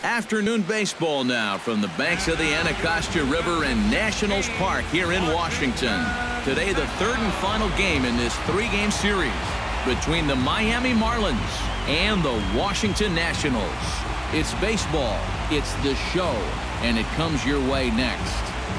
Afternoon baseball now from the banks of the Anacostia River and Nationals Park here in Washington. Today, the third and final game in this three-game series between the Miami Marlins and the Washington Nationals. It's baseball, it's the show, and it comes your way next.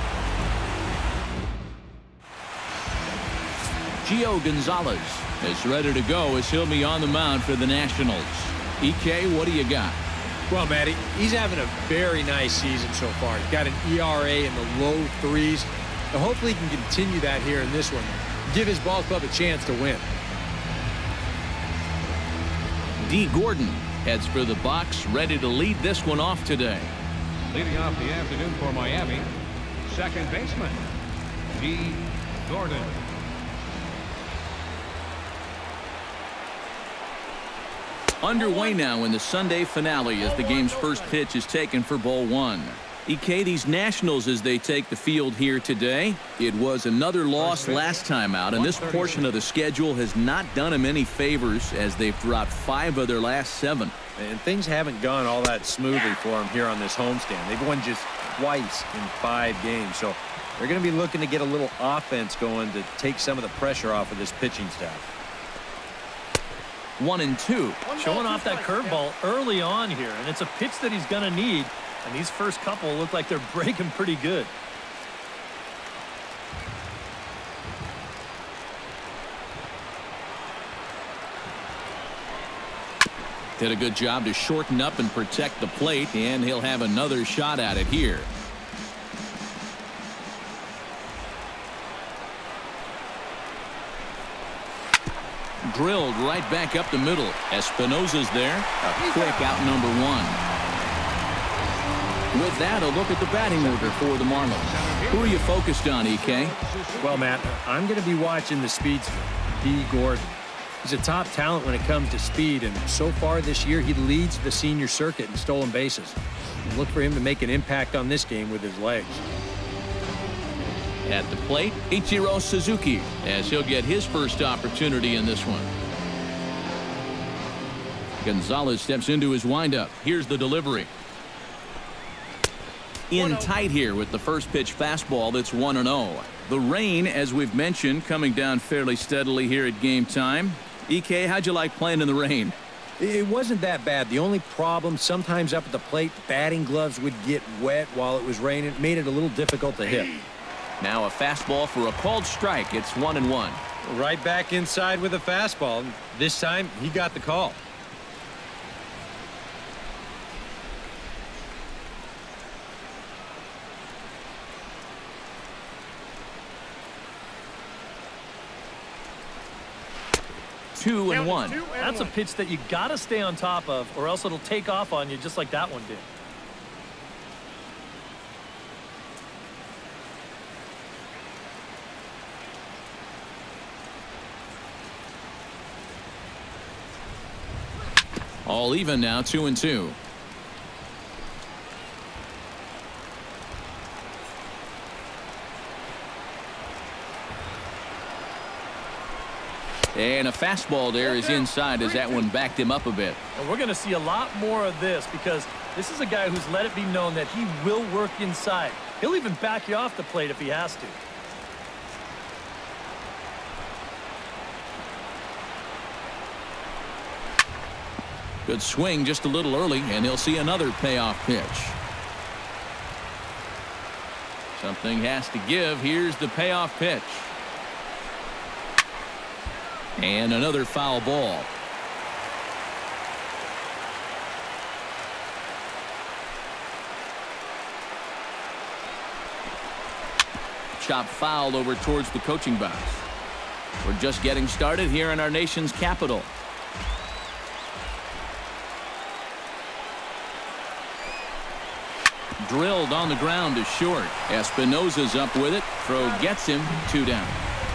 Gio Gonzalez is ready to go as he'll be on the mound for the Nationals. EK, what do you got? Well, Matty, he's having a very nice season so far. He's got an ERA in the low threes. And hopefully he can continue that here in this one. Give his ball club a chance to win. D. Gordon heads for the box, ready to lead this one off today. Leading off the afternoon for Miami, second baseman, D. Gordon. Underway now in the Sunday finale as the game's first pitch is taken for ball one. EK, these Nationals as they take the field here today. It was another loss last time out, and this portion of the schedule has not done them any favors as they've dropped 5 of their last 7. And things haven't gone all that smoothly for them here on this homestand. They've won just twice in 5 games, so they're going to be looking to get a little offense going to take some of the pressure off of this pitching staff. 1-2. Showing off that curveball early on here, and it's a pitch that he's going to need. And these first couple look like they're breaking pretty good. Did a good job to shorten up and protect the plate, and he'll have another shot at it here. Drilled right back up the middle. Espinosa's there. A quick out number 1. With that, a look at the batting order for the Marlins. Who are you focused on, EK? Well, Matt, I'm going to be watching the speedster, D. Gordon. He's a top talent when it comes to speed, and so far this year he leads the senior circuit in stolen bases. Look for him to make an impact on this game with his legs. At the plate, Ichiro Suzuki, as he'll get his first opportunity in this one. Gonzalez steps into his windup. Here's the delivery. In tight here with the first pitch fastball that's 1-0. The rain, as we've mentioned, coming down fairly steadily here at game time. EK, how'd you like playing in the rain? It wasn't that bad. The only problem, sometimes up at the plate, batting gloves would get wet while it was raining. It made it a little difficult to hit. Now a fastball for a called strike. It's 1-1. Right back inside with a fastball. This time he got the call. Two and one. That's a pitch that you got to stay on top of, or else it'll take off on you just like that one did. All even now, 2-2. And a fastball there is inside as that one backed him up a bit. And we're going to see a lot more of this because this is a guy who's let it be known that he will work inside. He'll even back you off the plate if he has to. Good swing just a little early, and he'll see another payoff pitch. Something has to give. Here's the payoff pitch. And another foul ball. Chop foul over towards the coaching box. We're just getting started here in our nation's capital. Drilled on the ground to short. Espinosa's up with it. Throw gets him. 2 down.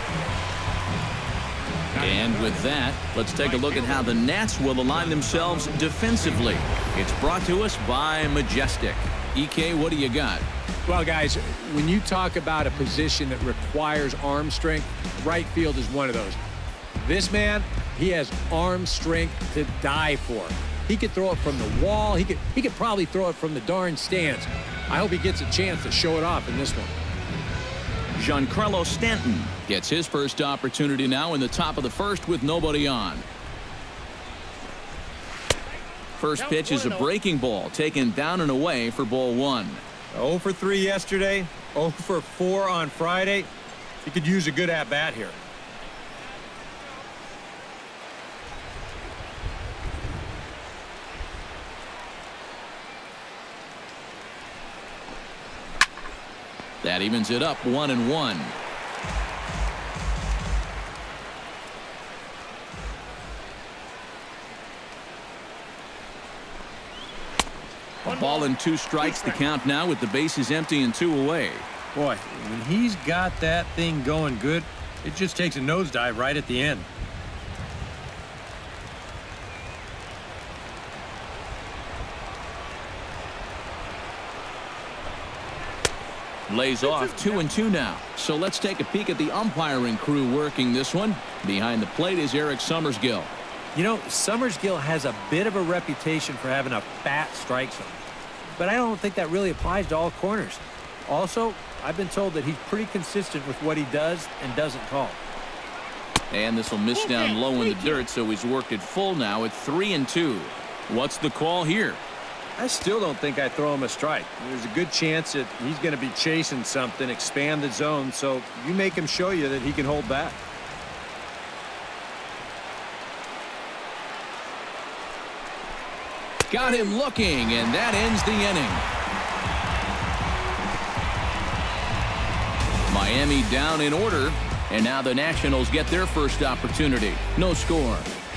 And with that, let's take a look at how the Nats will align themselves defensively. It's brought to us by Majestic. EK, what do you got? Well, guys, when you talk about a position that requires arm strength, right field is one of those. This man, he has arm strength to die for. He could throw it from the wall. He could probably throw it from the darn stands. I hope he gets a chance to show it off in this one. Giancarlo Stanton gets his first opportunity now in the top of the first with nobody on. First pitch is a breaking ball taken down and away for ball 1. 0 for 3 yesterday, 0 for 4 on Friday. He could use a good at-bat here. That evens it up 1-1. A ball and 2 strikes, the count now with the bases empty and 2 away. Boy, when he's got that thing going good, it just takes a nosedive right at the end. Lays off 2-2 now. So let's take a peek at the umpiring crew working this one. Behind the plate is Eric Summersgill. You know, Summersgill has a bit of a reputation for having a fat strike zone, but I don't think that really applies to all corners. Also, I've been told that he's pretty consistent with what he does and doesn't call. And this will miss down low in the dirt, so he's worked it full now at 3-2. What's the call here? I still don't think I throw him a strike. There's a good chance that he's going to be chasing something, expand the zone, so you make him show you that he can hold back. Got him looking, and that ends the inning. Miami down in order, and now the Nationals get their first opportunity. No score.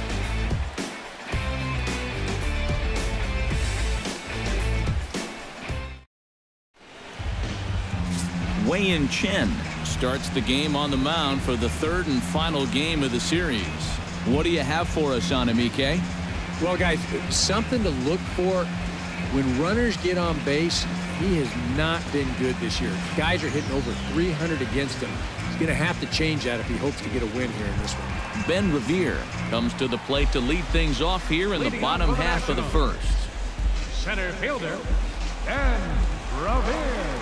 Wei-Yin Chen starts the game on the mound for the third and final game of the series. What do you have for us on him, EK? Well, guys, something to look for when runners get on base. He has not been good this year. Guys are hitting over 300 against him. He's going to have to change that if he hopes to get a win here in this one. Ben Revere comes to the plate to lead things off here in the bottom half of the first. Center fielder, Ben Revere.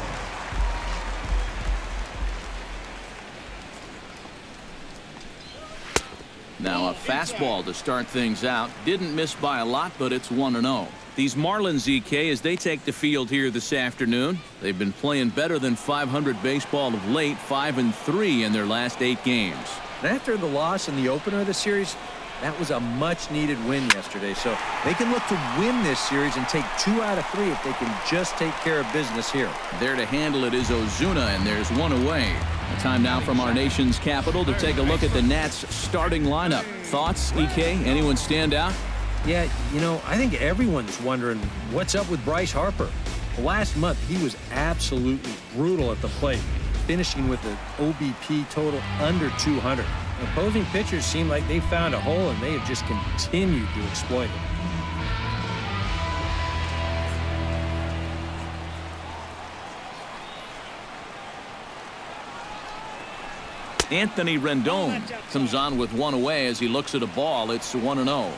Now a fastball to start things out. Didn't miss by a lot, but it's 1-0. These Marlins, EK, as they take the field here this afternoon, they've been playing better than 500 baseball of late, 5-3 in their last 8 games. And after the loss in the opener of the series, that was a much-needed win yesterday. So they can look to win this series and take 2 out of 3 if they can just take care of business here. There to handle it is Ozuna, and there's 1 away. Time now from our nation's capital to take a look at the Nats starting lineup. Thoughts, EK? Anyone stand out? Yeah, you know, I think everyone's wondering what's up with Bryce Harper. Last month, he was absolutely brutal at the plate, finishing with an OBP total under 200. Opposing pitchers seem like they found a hole, and they have just continued to exploit it. Anthony Rendon comes on with 1 away as he looks at a ball. It's 1-0.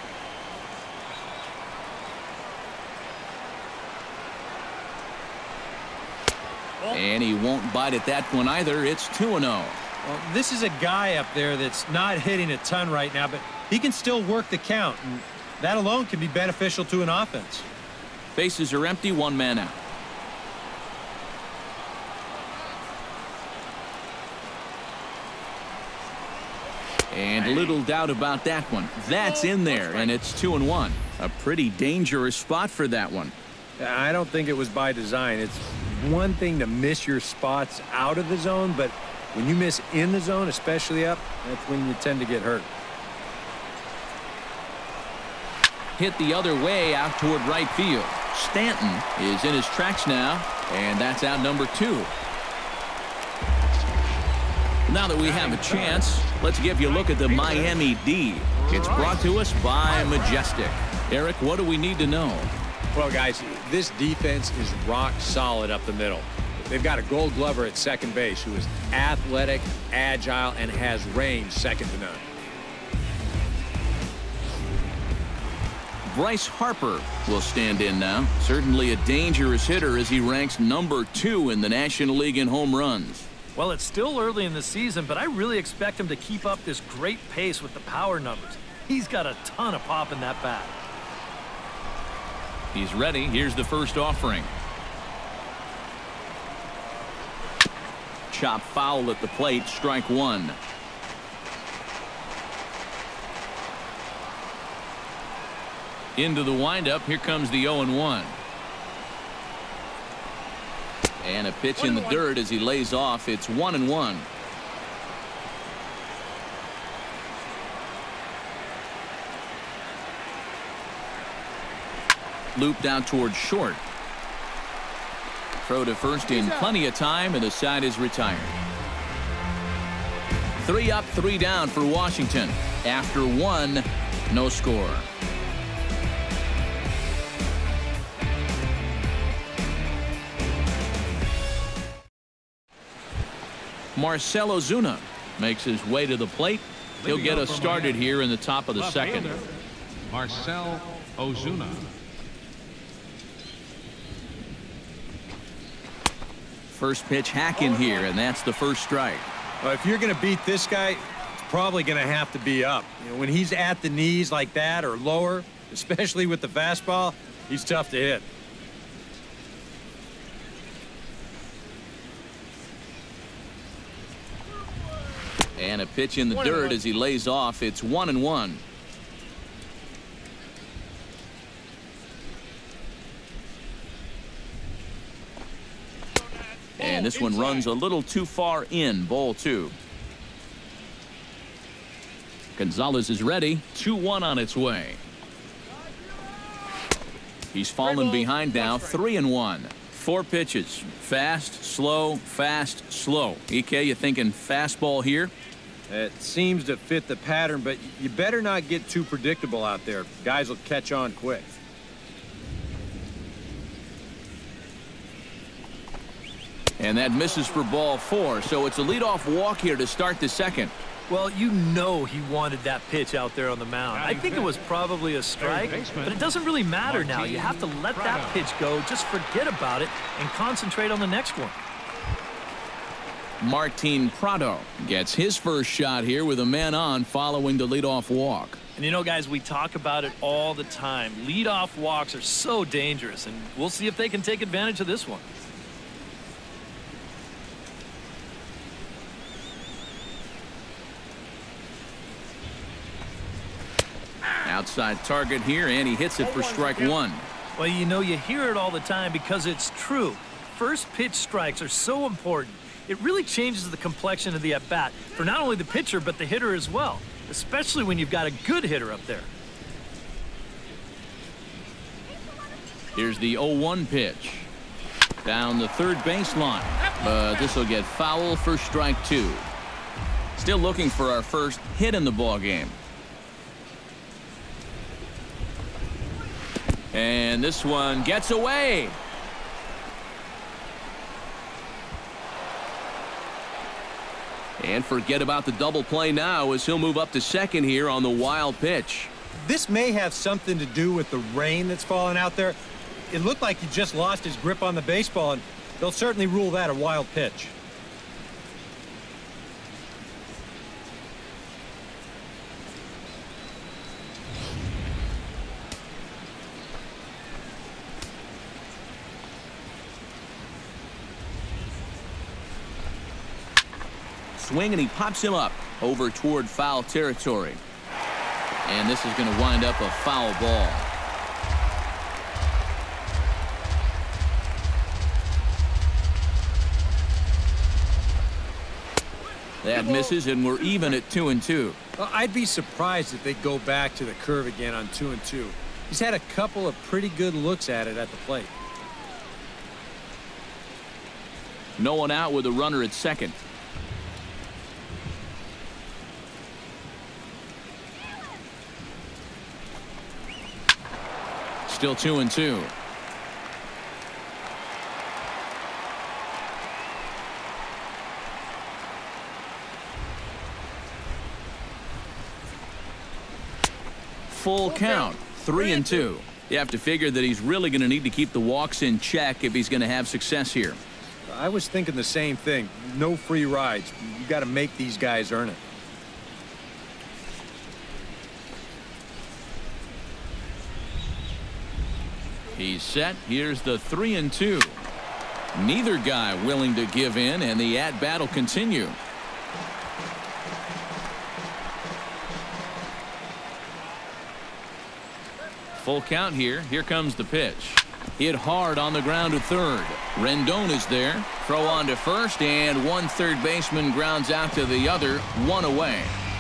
And he won't bite at that one either. It's 2-0. Well, this is a guy up there that's not hitting a ton right now, but he can still work the count, and that alone can be beneficial to an offense. Bases are empty, 1 man out. And little doubt about that one. That's in there, and it's 2-1. A pretty dangerous spot for that one. I don't think it was by design. It's one thing to miss your spots out of the zone, but when you miss in the zone, especially up, that's when you tend to get hurt. Hit the other way out toward right field. Stanton is in his tracks now, and that's out number 2. Now that we have a chance, let's give you a look at the Miami D. It's brought to us by Majestic. Eric, what do we need to know? Well, guys, this defense is rock solid up the middle. They've got a Gold Glover at second base who is athletic, agile, and has range second to none. Bryce Harper will stand in now. Certainly a dangerous hitter as he ranks #2 in the National League in home runs. Well, it's still early in the season, but I really expect him to keep up this great pace with the power numbers. He's got a ton of pop in that bat. He's ready. Here's the first offering. Chop foul at the plate. Strike one. Into the windup. Here comes the 0-1. And a pitch in the dirt as he lays off. It's 1-1. Looped out towards short. Throw to first in plenty of time, and the side is retired. 3 up, 3 down for Washington. After 1, no score. Marcell Ozuna makes his way to the plate. He'll get us started here in the top of the second. Marcell Ozuna. First pitch hacking here, and that's the first strike. Well, if you're going to beat this guy, it's probably going to have to be up. You know, when he's at the knees like that or lower, especially with the fastball, he's tough to hit. And a pitch in the dirt as he lays off. It's 1-1. And this one runs a little too far in. Ball 2. Gonzalez is ready. 2-1 on its way. He's fallen behind now. 3-1. 4 pitches. Fast, slow, fast, slow. EK, you thinking fastball here? It seems to fit the pattern, but you better not get too predictable out there. Guys will catch on quick. And that misses for ball 4, so it's a leadoff walk here to start the second. Well, you know he wanted that pitch out there on the mound. I think it was probably a strike, but it doesn't really matter now. You have to let that pitch go, just forget about it, and concentrate on the next one. Martin Prado gets his first shot here with a man on following the leadoff walk. And you know, guys, we talk about it all the time. Leadoff walks are so dangerous, and we'll see if they can take advantage of this one. Outside target here, and he hits it for strike 1. Well, you know, you hear it all the time because it's true. First pitch strikes are so important. It really changes the complexion of the at-bat for not only the pitcher but the hitter as well, especially when you've got a good hitter up there. Here's the 0-1 pitch. Down the third baseline, but this will get foul for strike 2. Still looking for our first hit in the ball game. And this one gets away. And forget about the double play now as he'll move up to second here on the wild pitch. This may have something to do with the rain that's falling out there. It looked like he just lost his grip on the baseball, and they'll certainly rule that a wild pitch. Swing, and he pops him up over toward foul territory. And this is going to wind up a foul ball. That misses, and we're even at 2-2. Well, I'd be surprised if they go back to the curve again on 2-2. He's had a couple of pretty good looks at it at the plate. No one out with a runner at second. Still 2-2. Full count. 3-2. You have to figure that he's really going to need to keep the walks in check if he's going to have success here. I was thinking the same thing. No free rides. You got to make these guys earn it. He's set. Here's the 3-2. Neither guy willing to give in, and the at-bat will continue. Full count here. Here comes the pitch. Hit hard on the ground to third. Rendon is there. Throw on to first, and one third baseman grounds out to the other. One away.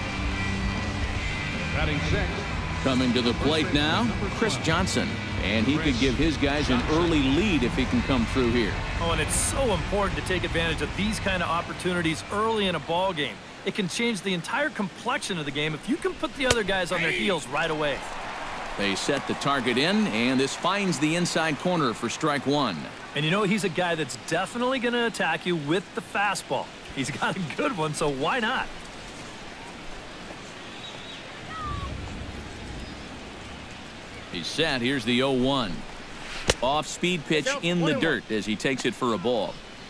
Batting sixth. Coming to the plate now, Chris Johnson. And he could give his guys an early lead if he can come through here. Oh, and it's so important to take advantage of these kind of opportunities early in a ball game. It can change the entire complexion of the game if you can put the other guys on their heels right away. They set the target in, and this finds the inside corner for strike one. And you know, he's a guy that's definitely going to attack you with the fastball. He's got a good one, so why not? He's set. Here's the 0-1. Off-speed pitch in the dirt as he takes it for a ball.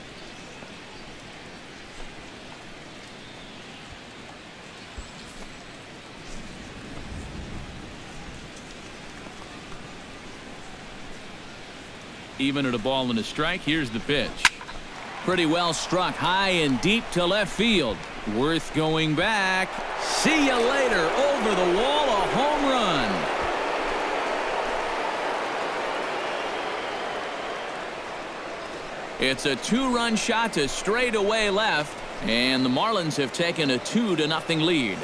Even at a ball and a strike, here's the pitch. Pretty well struck high and deep to left field. Worth going back. See you later. Over the wall, a home run. It's a two-run shot to straightaway left, and the Marlins have taken a 2-0 lead.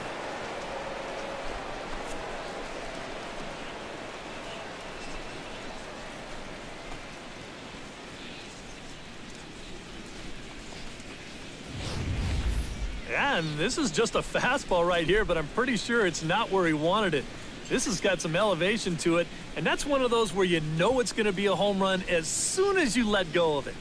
Yeah, and this is just a fastball right here, but I'm pretty sure it's not where he wanted it. This has got some elevation to it, and that's one of those where you know it's going to be a home run as soon as you let go of it.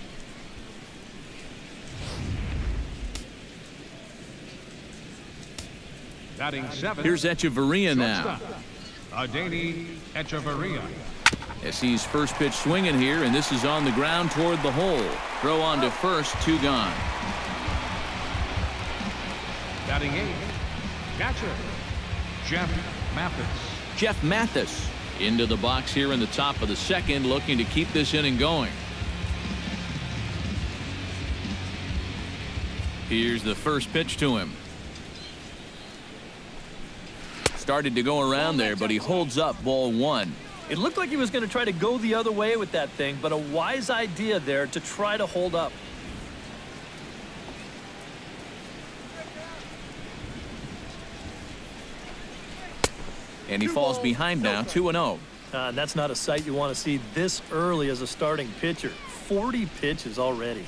Batting seventh. Here's Echeverria now. Adeiny Echeverria. As he's first pitch swinging here, and this is on the ground toward the hole. Throw on to first, 2 gone. Batting eighth. Catcher. Jeff Mathis. Jeff Mathis into the box here in the top of the second, looking to keep this inning going. Here's the first pitch to him. Started to go around there, but he holds up ball 1. It looked like he was going to try to go the other way with that thing, but a wise idea there to try to hold up. And he falls behind now, 2-0. That's not a sight you want to see this early as a starting pitcher. 40 pitches already.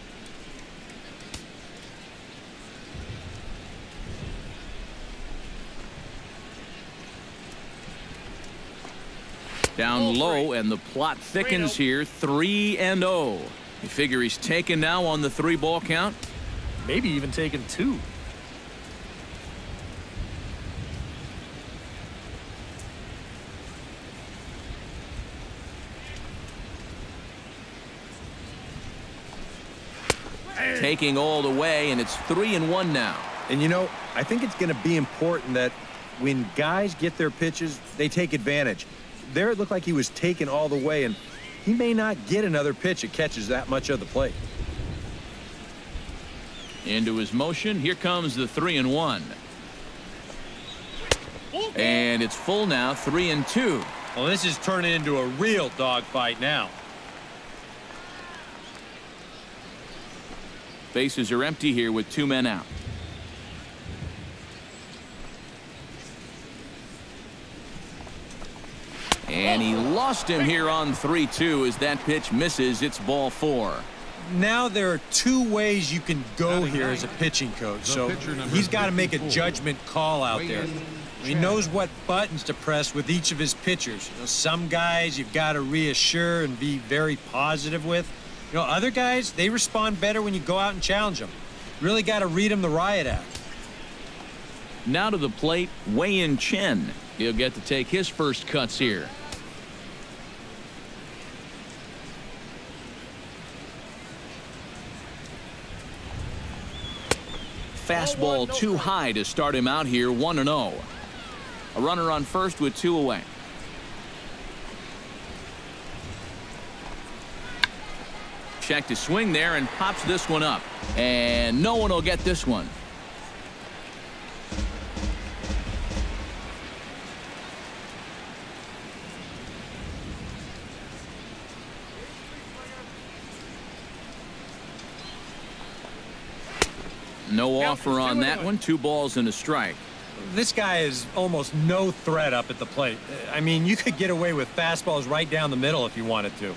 Down low, and the plot thickens here, 3-0. You figure he's taken now on the 3-ball count? Maybe even taken 2. Taking all the way, and it's 3-1 now. And you know, I think it's going to be important that when guys get their pitches, they take advantage. There it looked like he was taken all the way, and he may not get another pitch that catches that much of the plate. Into his motion. Here comes the 3-1. And it's full now, 3-2. Well, this is turning into a real dogfight now. Bases are empty here with 2 men out. And he lost him here on 3-2 as that pitch misses. It's ball 4. Now there are 2 ways you can go here as a pitching coach. So he's got to make a judgment call out there. He knows what buttons to press with each of his pitchers. You know, some guys you've got to reassure and be very positive with. You know, other guys, they respond better when you go out and challenge them. Really got to read them the riot act. Now to the plate, Wei-Yin Chen. He'll get to take his first cuts here. Fastball too high to start him out here, 1-0. A runner on first with 2 away. Check to swing there and pops this one up. And no one will get this one. No offer on that one. 2 balls and a strike. This guy is almost no threat up at the plate. I mean, you could get away with fastballs right down the middle if you wanted to.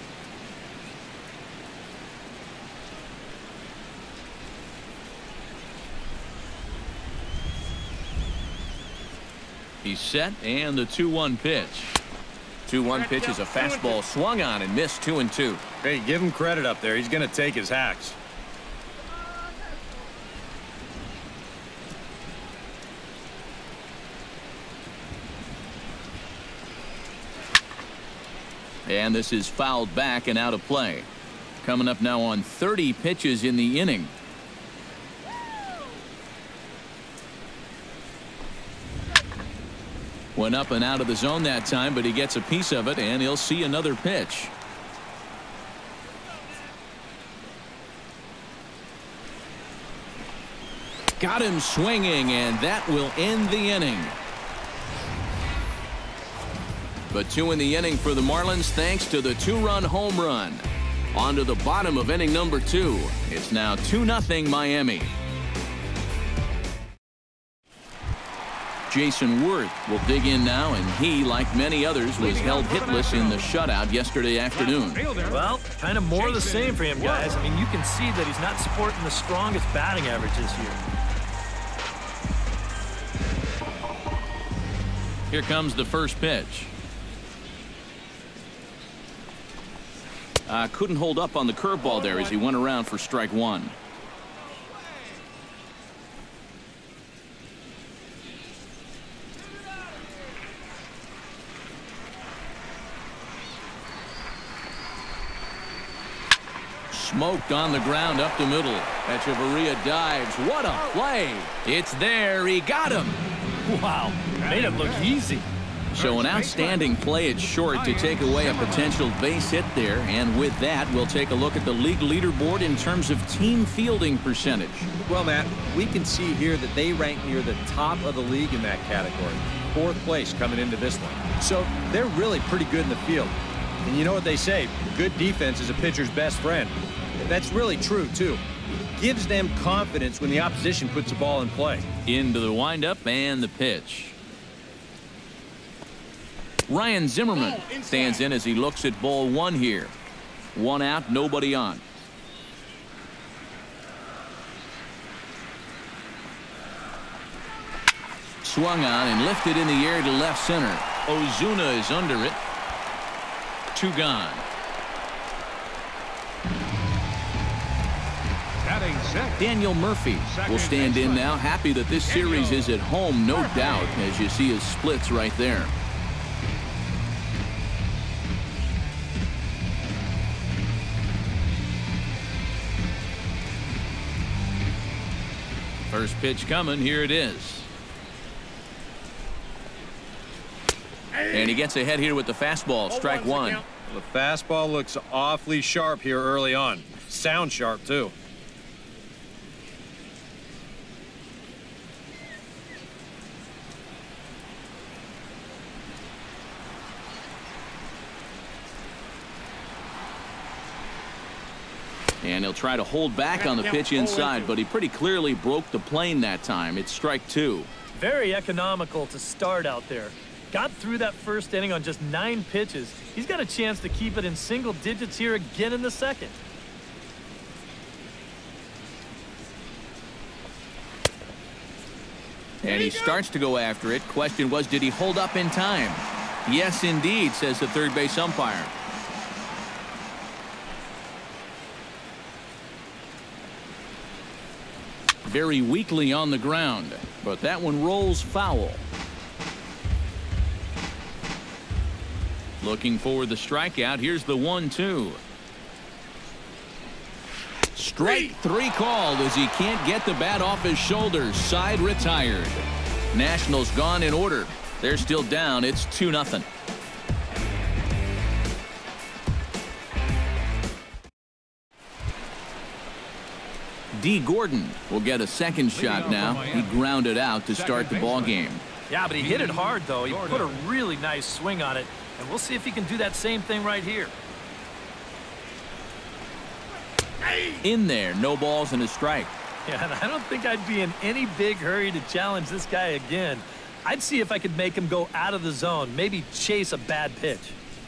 He's set, and the 2-1 pitch. 2-1 pitch is a fastball swung on and missed, 2-2. Hey, give him credit up there. He's going to take his hacks. And this is fouled back and out of play. Coming up now on 30 pitches in the inning. Went up and out of the zone that time, but he gets a piece of it, and he'll see another pitch. Got him swinging, and that will end the inning. But 2 in the inning for the Marlins thanks to the 2-run home run. On to the bottom of inning number 2. It's now 2-0 Miami. Jason Worth will dig in now, and he, like many others, was held hitless in the shutout yesterday afternoon. Well, kind of more of the same for him, guys. I mean, you can see that he's not sporting the strongest batting average this year. Here comes the first pitch. Couldn't hold up on the curveball there as he went around for strike 1. Smoked on the ground up the middle. Echeverria dives. What a play. It's there. He got him. Wow. Made it look easy. So an outstanding play at short to take away a potential base hit there. And with that, we'll take a look at the league leaderboard in terms of team fielding percentage. Well, Matt, we can see here that they rank near the top of the league in that category. 4th place coming into this one. So they're really pretty good in the field. And you know what they say, good defense is a pitcher's best friend. That's really true, too. It gives them confidence when the opposition puts the ball in play. Into the windup and the pitch. Ryan Zimmerman stands in as he looks at ball 1 here. 1 out, nobody on. Swung on and lifted in the air to left center. Ozuna is under it. 2 gone. Daniel Murphy will stand in now, happy that this series is at home, no doubt, as you see his splits right there. First pitch coming. Here it is. And he gets ahead here with the fastball. Strike 1. The fastball looks awfully sharp here early on. Sound sharp, too. And he'll try to hold back on the pitch inside, but he pretty clearly broke the plane that time. It's strike 2. Very economical to start out there. Got through that first inning on just 9 pitches. He's got a chance to keep it in single digits here again in the second. And he starts to go after it. Question was, did he hold up in time? Yes, indeed, says the third base umpire. very weakly on the ground, but that one rolls foul. Looking for the strikeout. Here's the 1-2. Strike 3 called as he can't get the bat off his shoulders. Side retired. Nationals gone in order. They're still down. It's 2-0. D. Gordon will get a second shot now. He grounded out to start the ball game. Yeah, but he hit it hard, though. He put a really nice swing on it, and we'll see if he can do that same thing right here. In there, no balls and a strike. Yeah, and I don't think I'd be in any big hurry to challenge this guy again. I'd see if I could make him go out of the zone, maybe chase a bad pitch.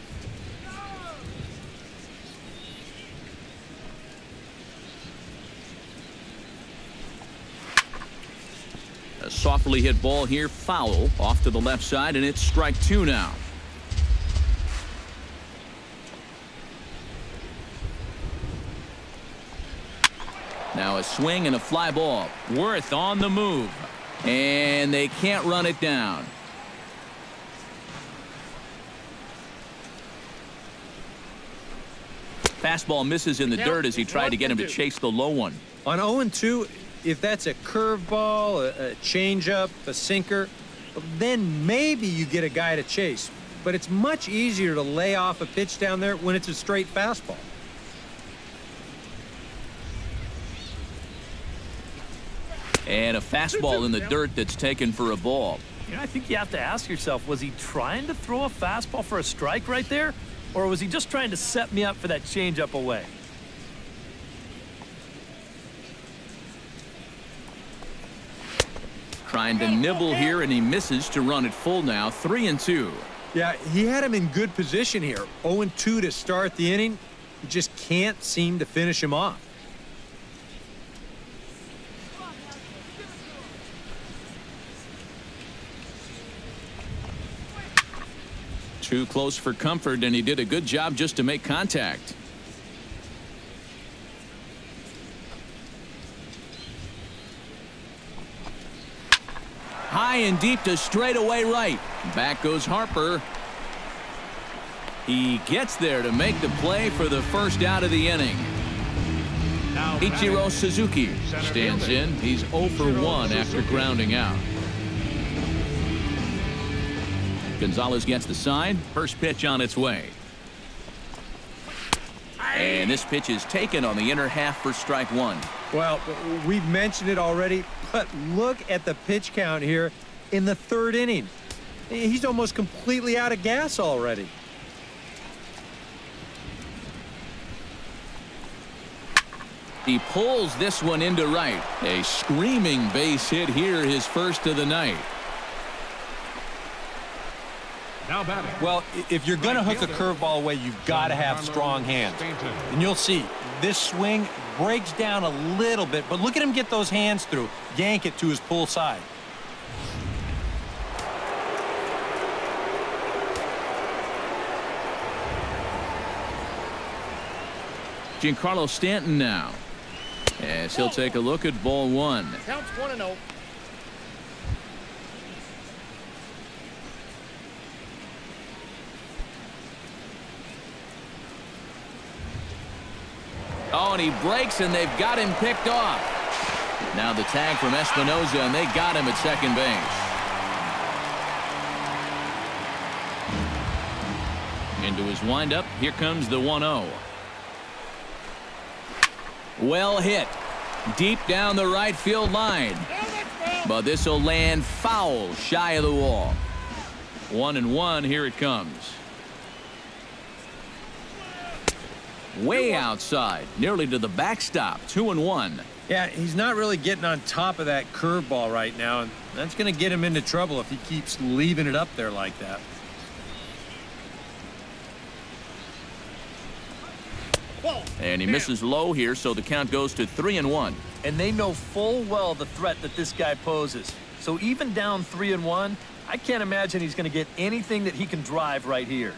A softly hit ball here, foul, off to the left side, and it's strike 2 now. Now a swing and a fly ball. Worth on the move. And they can't run it down. Fastball misses in the dirt as he tried to get him to chase the low one. On 0-2, if that's a curveball, a changeup, a sinker, then maybe you get a guy to chase. But it's much easier to lay off a pitch down there when it's a straight fastball. And a fastball in the dirt that's taken for a ball. You know, I think you have to ask yourself, was he trying to throw a fastball for a strike right there? Or was he just trying to set me up for that changeup away? Trying to nibble here, and he misses to run it full now. 3-2. Yeah, he had him in good position here. 0-2 to start the inning. He just can't seem to finish him off. Too close for comfort, and he did a good job just to make contact. High and deep to straightaway right. Back goes Harper. He gets there to make the play for the first out of the inning. Ichiro Suzuki stands in. He's 0 for 1 after grounding out. Gonzalez gets the sign. First pitch on its way. And this pitch is taken on the inner half for strike 1. Well, we've mentioned it already, but look at the pitch count here in the 3rd inning. He's almost completely out of gas already. He pulls this one into right. A screaming base hit here, his first of the night. Now batting. Well, if you're going to hook a curveball away, you've got to have strong hands. And you'll see, this swing breaks down a little bit, but look at him get those hands through. Yank it to his pull side. Giancarlo Stanton now, as he'll take a look at ball 1. Counts 1-0. Oh, and he breaks, and they've got him picked off. Now the tag from Espinoza, and they got him at second base. Into his windup, here comes the 1-0. Well hit. Deep down the right field line. But this will land foul shy of the wall. 1-1, here it comes. Way outside, nearly to the backstop. 2-1. Yeah, he's not really getting on top of that curveball right now, and that's going to get him into trouble if he keeps leaving it up there like that. And he misses low here, so the count goes to 3-1. And they know full well the threat that this guy poses. So even down 3-1, I can't imagine he's going to get anything that he can drive right here.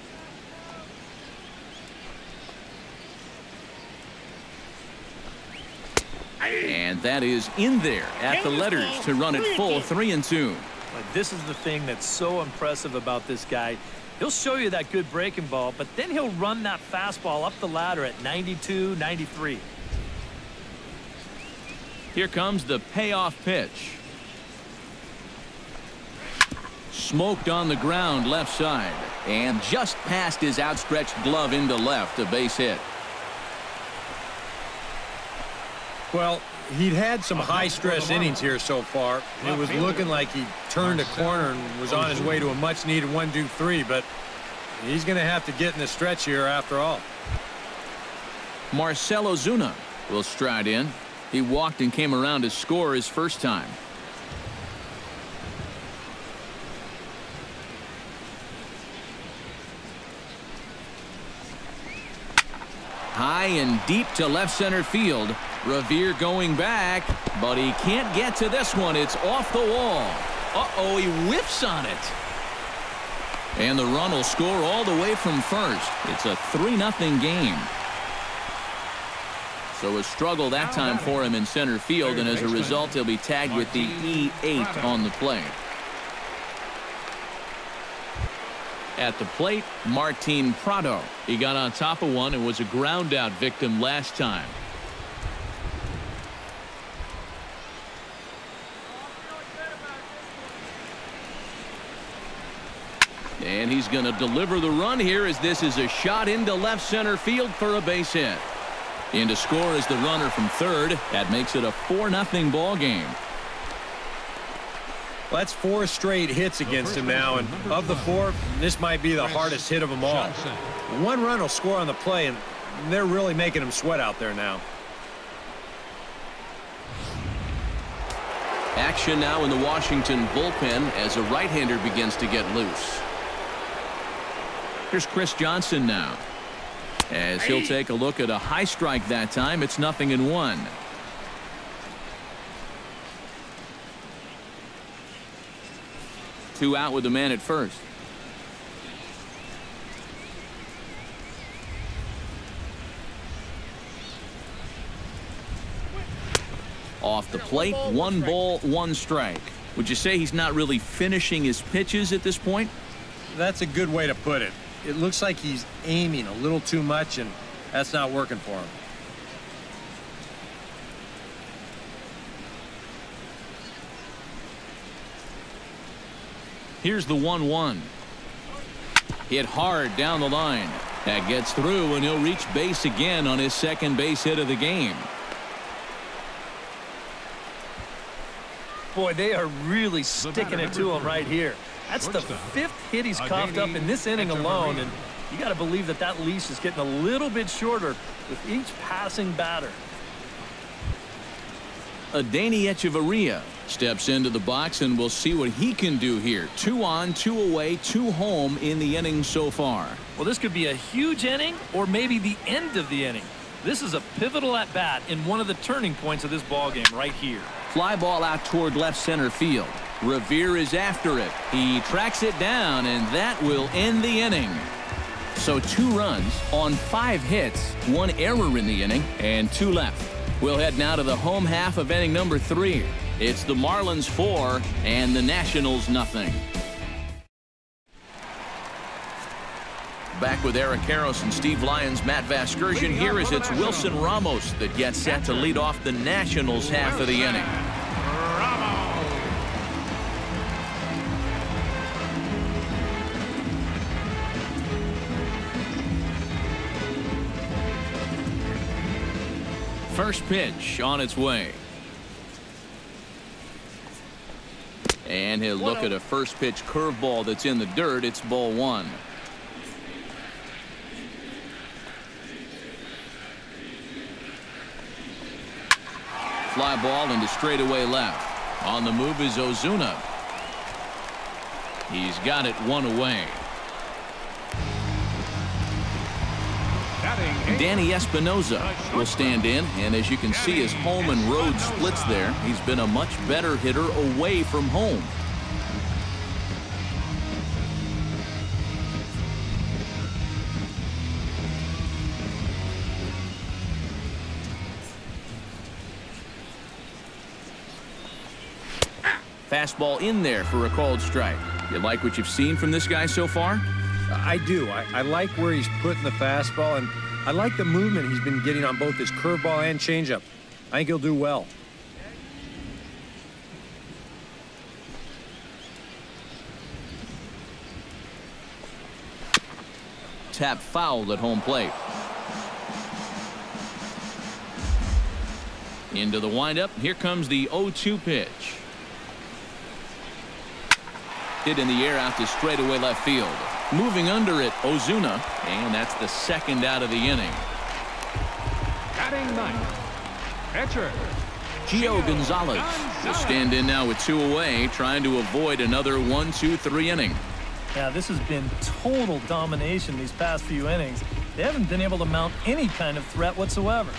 And And that is in there at the letters to run it full 3-2. This is the thing that's so impressive about this guy. He'll show you that good breaking ball, but then he'll run that fastball up the ladder at 92, 93. Here comes the payoff pitch. Smoked on the ground left side and just past his outstretched glove into left, a base hit. Well, he'd had some high-stress innings here so far. It was looking like he turned a corner and was on his way to a much-needed 1-2-3, but he's going to have to get in the stretch here after all. Marcell Ozuna will stride in. He walked and came around to score his first time. High and deep to left center field. Revere going back, but he can't get to this one. It's off the wall. Uh-oh, he whiffs on it. And the run will score all the way from first. It's a 3-0 game. So a struggle that time for him in center field, and as a result, he'll be tagged with the E8 on the play. At the plate, Martin Prado. He got on top of one and was a ground out victim last time. And he's going to deliver the run here as this is a shot into left center field for a base hit. In to score is the runner from third. That makes it a 4-0 ball game. Well, that's 4 straight hits against him now, and of the 4, this might be the hardest hit of them all. One run will score on the play, and they're really making him sweat out there now. Action now in the Washington bullpen as a right-hander begins to get loose. Here's Chris Johnson now, as he'll take a look at a high strike that time. It's 0-1. Two out with the man at first. Off the plate, 1 ball, 1 strike. Would you say he's not really finishing his pitches at this point? That's a good way to put it. It looks like he's aiming a little too much, and that's not working for him. Here's the 1-1. Hit hard down the line. That gets through, and he'll reach base again on his second base hit of the game. Boy, they are really sticking it to him right here. That's the 5th hit he's coughed up in this inning alone, and you got to believe that that leash is getting a little bit shorter with each passing batter. Adeiny Echeverria steps into the box, and we'll see what he can do here. 2 on, 2 away, 2 home in the inning so far. Well, this could be a huge inning or maybe the end of the inning. This is a pivotal at bat in one of the turning points of this ball game right here. Fly ball out toward left center field. Revere is after it. He tracks it down, and that will end the inning. So 2 runs on 5 hits, 1 error in the inning, and 2 left. We'll head now to the home half of inning number 3. It's the Marlins 4 and the Nationals 0. Back with Eric Karros and Steve Lyons, Matt Vasgersian here as it's Wilson Ramos that gets set to lead off the Nationals half of the inning. First pitch on its way. And he'll look at a first pitch curveball that's in the dirt. It's ball 1. Fly ball into straightaway left. On the move is Ozuna. He's got it 1 away. Danny Espinoza will stand in, and as you can see, his home and road splits there. He's been a much better hitter away from home. Fastball in there for a called strike. You like what you've seen from this guy so far? I do. I like where he's putting the fastball, and I like the movement he's been getting on both his curveball and changeup. I think he'll do well. Tap fouled at home plate. Into the windup. Here comes the 0-2 pitch. Hit in the air out to straightaway left field. Moving under it, Ozuna, and that's the second out of the inning. Batting ninth, pitcher Gio Gonzalez will stand in now with 2 away, trying to avoid another 1-2-3 inning. Yeah, this has been total domination these past few innings. They haven't been able to mount any kind of threat whatsoever.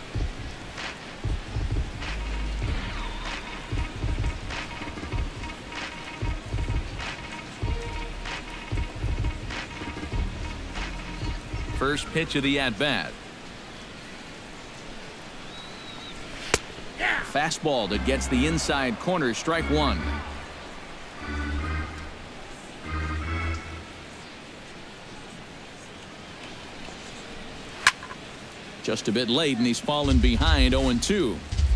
First pitch of the at-bat. Fastball that gets the inside corner, strike one. Just a bit late, and he's fallen behind 0-2.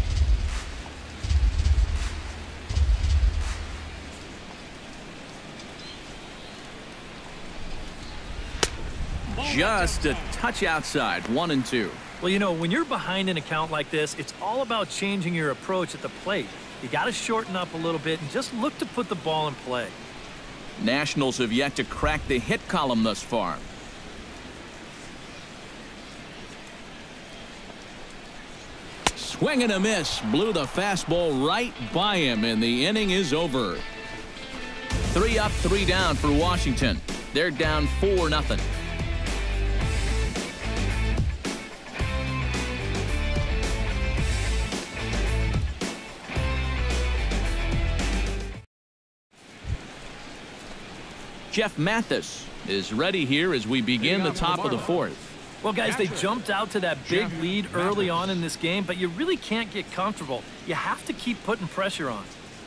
Just a touch outside, 1-2. Well, you know, when you're behind in a count like this, it's all about changing your approach at the plate. You got to shorten up a little bit and just look to put the ball in play. Nationals have yet to crack the hit column thus far. Swing and a miss. Blew the fastball right by him, and the inning is over. 3 up, 3 down for Washington. They're down 4-0. Jeff Mathis is ready here as we begin the top of the 4th. Well, guys, they jumped out to that big lead early on in this game, but you really can't get comfortable. You have to keep putting pressure on.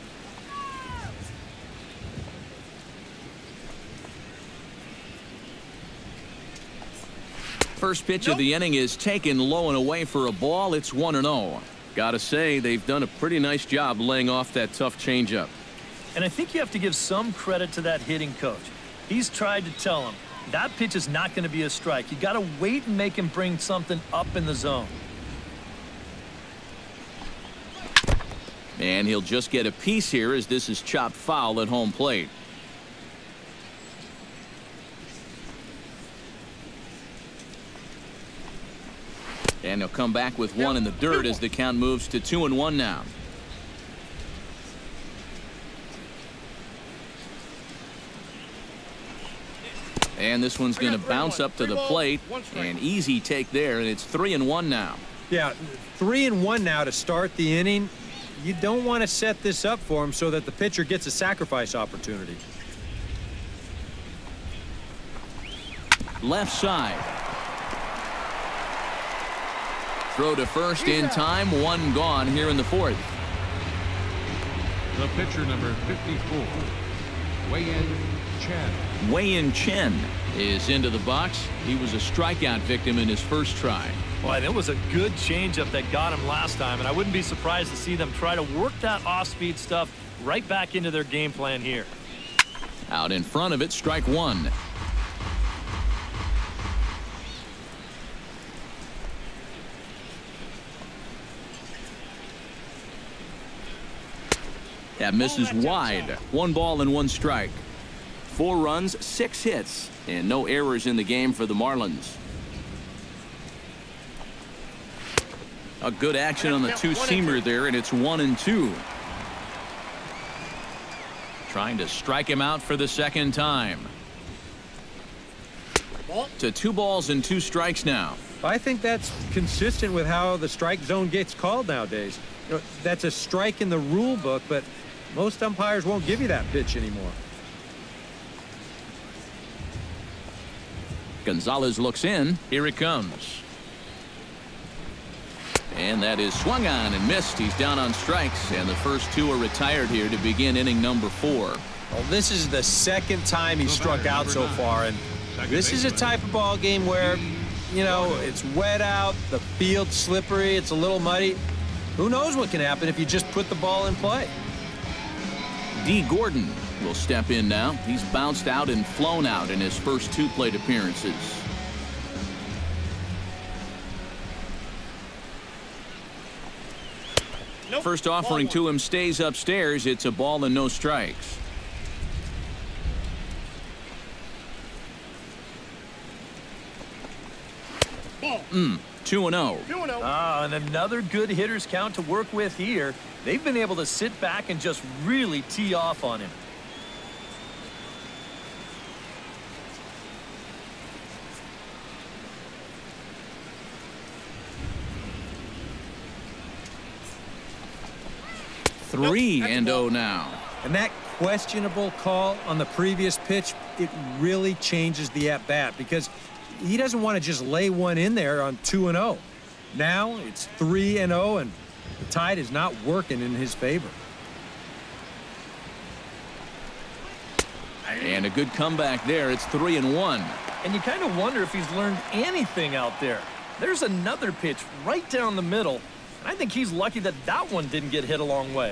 First pitch of the inning is taken low and away for a ball. It's 1-0. Gotta say, they've done a pretty nice job laying off that tough changeup. And I think you have to give some credit to that hitting coach. He's tried to tell him that pitch is not going to be a strike. You got to wait and make him bring something up in the zone. And he'll just get a piece here as this is chopped foul at home plate. And he'll come back with one in the dirt as the count moves to 2-1 now. And this one's going to bounce up to the plate. An easy take there, and it's 3-1 now. Yeah, 3-1 now to start the inning. You don't want to set this up for him so that the pitcher gets a sacrifice opportunity. Left side. Throw to first in time. One gone here in the 4th. The pitcher, number 54, Wei-Yin Chen is into the box. He was a strikeout victim in his first try. Boy, that was a good changeup that got him last time, and I wouldn't be surprised to see them try to work that off-speed stuff right back into their game plan here. Out in front of it, strike one. That misses wide. 1 ball and 1 strike. 4 runs, 6 hits, and no errors in the game for the Marlins. A good action on the two-seamer there, and it's 1-2. Trying to strike him out for the second time. To 2 balls and 2 strikes now. I think that's consistent with how the strike zone gets called nowadays. You know, that's a strike in the rule book, but most umpires won't give you that pitch anymore. Gonzalez looks in. Here it comes. And that is swung on and missed. He's down on strikes, and the first two are retired here to begin inning number 4. Well, this is the second time he struck out so far, and this is a type of ball game where, you know, it's wet out, the field's slippery, it's a little muddy. Who knows what can happen if you just put the ball in play? D. Gordon will step in now. He's bounced out and flown out in his first 2 plate appearances. First offering to him stays upstairs. It's a ball and no strikes. 2-0. And another good hitter's count to work with here. They've been able to sit back and just really tee off on him. Nope, 3-0 now. And that questionable call on the previous pitch, it really changes the at-bat because he doesn't want to just lay one in there on 2-0. Now it's 3-0, and the tide is not working in his favor. And a good comeback there. It's 3-1. And you kind of wonder if he's learned anything out there. There's another pitch right down the middle. I think he's lucky that that one didn't get hit a long way.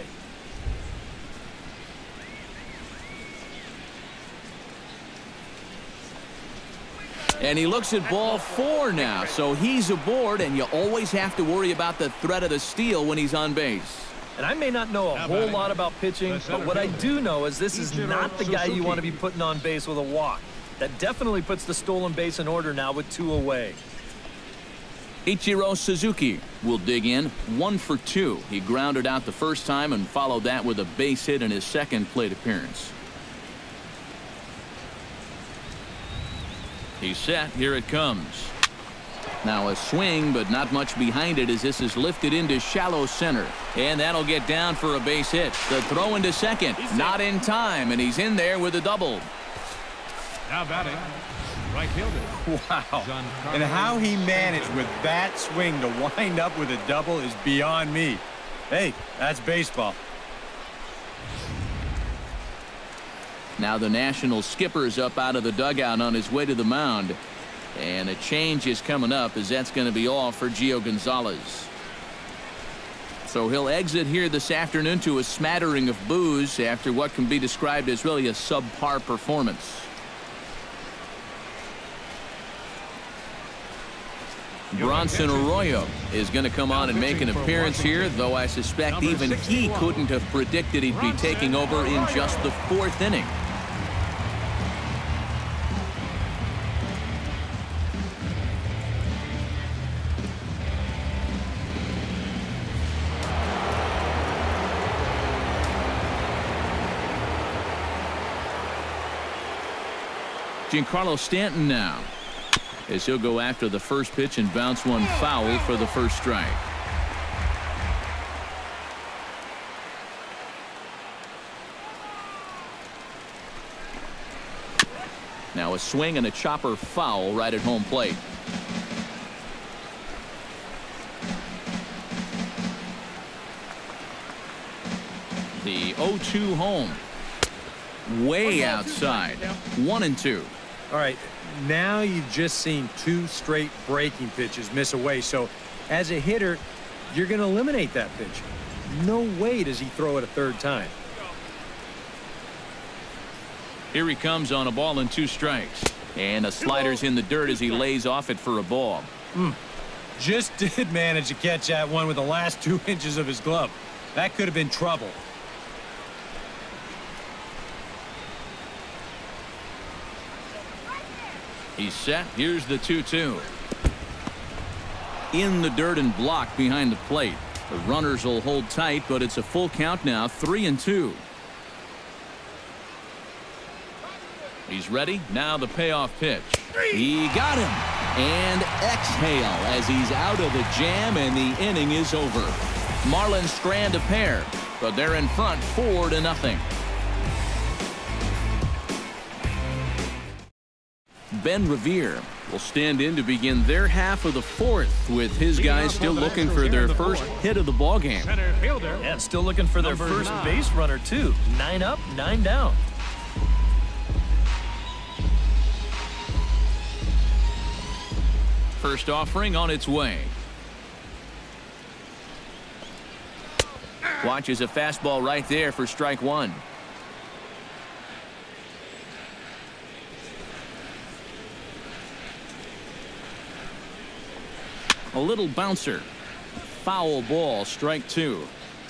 And he looks at ball 4 now, so he's aboard, and you always have to worry about the threat of the steal when he's on base. And I may not know a whole lot about pitching, but what I do know is this is not the guy you want to be putting on base with a walk. That definitely puts the stolen base in order now with 2 away. Ichiro Suzuki will dig in, 1 for 2. He grounded out the first time and followed that with a base hit in his second plate appearance. He's set. Here it comes. Now a swing, but not much behind it as this is lifted into shallow center. And that'll get down for a base hit. The throw into second. Not in time, and he's in there with a double. Now batting, right fielder. Wow. And how he managed with that swing to wind up with a double is beyond me. Hey, that's baseball. Now the National skipper's up out of the dugout on his way to the mound. And a change is coming up as that's going to be all for Gio Gonzalez. So he'll exit here this afternoon to a smattering of boos after what can be described as really a subpar performance. Bronson Arroyo is going to come on and make an appearance here, though I suspect even he couldn't have predicted he'd be taking over in just the 4th inning. Giancarlo Stanton now, as he'll go after the first pitch and bounce one foul for the first strike. Now a swing and a chopper foul right at home plate. The 0-2 home. Way outside. 1-2. All right, now you've just seen 2 straight breaking pitches miss away. So as a hitter, you're going to eliminate that pitch. No way does he throw it a 3rd time. Here he comes on a ball and 2 strikes. And a slider's in the dirt as he lays off it for a ball. Just did manage to catch that one with the last 2 inches of his glove. That could have been trouble. He's set. Here's the 2-2. In the dirt and blocked behind the plate. The runners will hold tight, but it's a full count now, 3-2. He's ready. Now the payoff pitch. He got him. And exhale as he's out of the jam, and the inning is over. Marlins strand a pair, but they're in front 4-0. Ben Revere will stand in to begin their half of the fourth, with his guys still looking for their first hit of the ball game. Center fielder. And still looking for their first base runner, too. 9 up, 9 down. First offering on its way. Watches a fastball right there for strike one. A little bouncer. Foul ball, strike two.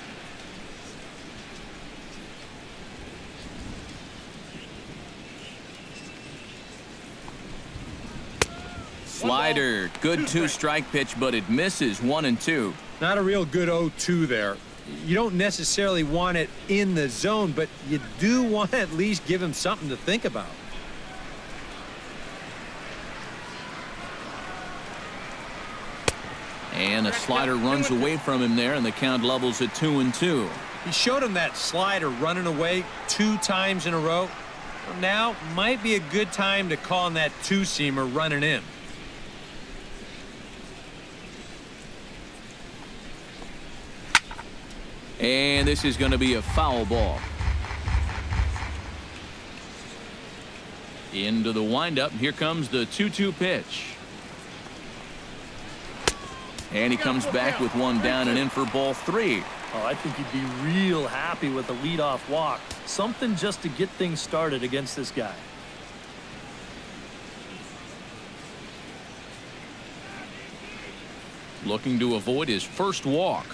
Slider, good two-strike pitch, but it misses. 1-2. Not a real good 0-2 there. You don't necessarily want it in the zone, but you do want to at least give him something to think about. And a slider runs away from him there, and the count levels at 2-2. He showed him that slider running away 2 times in a row. Well, now might be a good time to call on that two-seamer running in. And this is going to be a foul ball. Into the windup. Here comes the 2-2 pitch. And he comes back with one down and in for ball 3. Oh, I think he'd be real happy with a leadoff walk. Something just to get things started against this guy. Looking to avoid his first walk.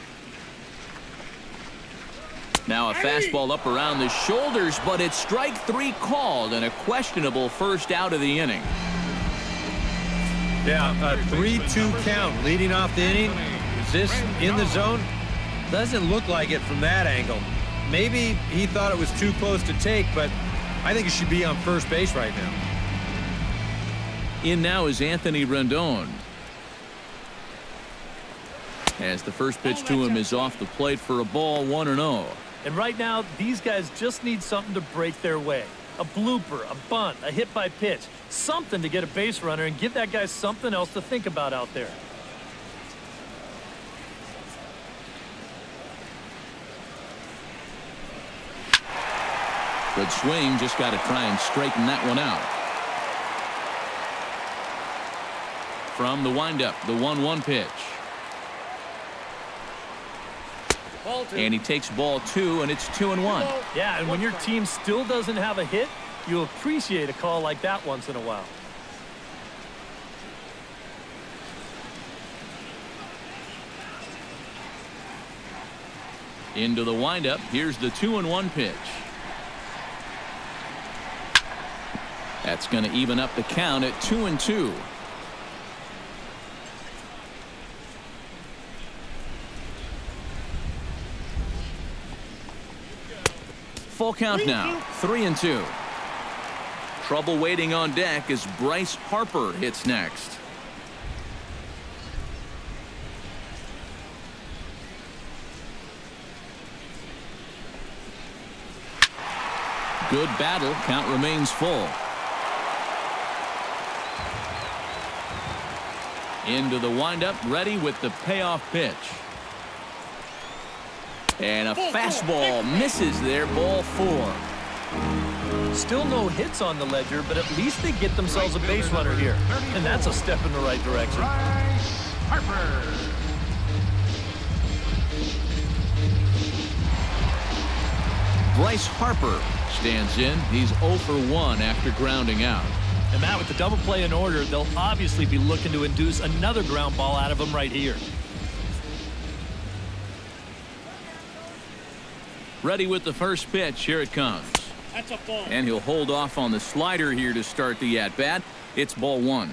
Now a fastball up around the shoulders, but it's strike 3 called, and a questionable first out of the inning. Yeah, a 3-2 count leading off the inning. Is this in the zone? Doesn't look like it from that angle. Maybe he thought it was too close to take, but I think it should be on first base right now. In now is Anthony Rendon. As the first pitch to him is off the plate for a ball, 1-0. And right now, these guys just need something to break their way. A blooper, a bunt, a hit by pitch. Something to get a base runner and give that guy something else to think about out there. Good swing, just got to try and straighten that one out. From the windup, the 1-1 pitch. And he takes ball 2, and it's 2-1. Yeah, and when your team still doesn't have a hit, you appreciate a call like that once in a while. Into the windup. Here's the 2-1 pitch. That's going to even up the count at 2-2. Full count now, 3-2. Trouble waiting on deck as Bryce Harper hits next. Good battle. Count remains full. Into the windup, ready with the payoff pitch. And a fastball misses there, ball 4. Still no hits on the ledger, but at least they get themselves a base runner here. And that's a step in the right direction. Harper. Bryce Harper stands in. He's 0 for 1 after grounding out. And Matt, with the double play in order, they'll obviously be looking to induce another ground ball out of him right here. Ready with the first pitch. Here it comes. That's a ball. And he'll hold off on the slider here to start the at-bat. It's ball 1.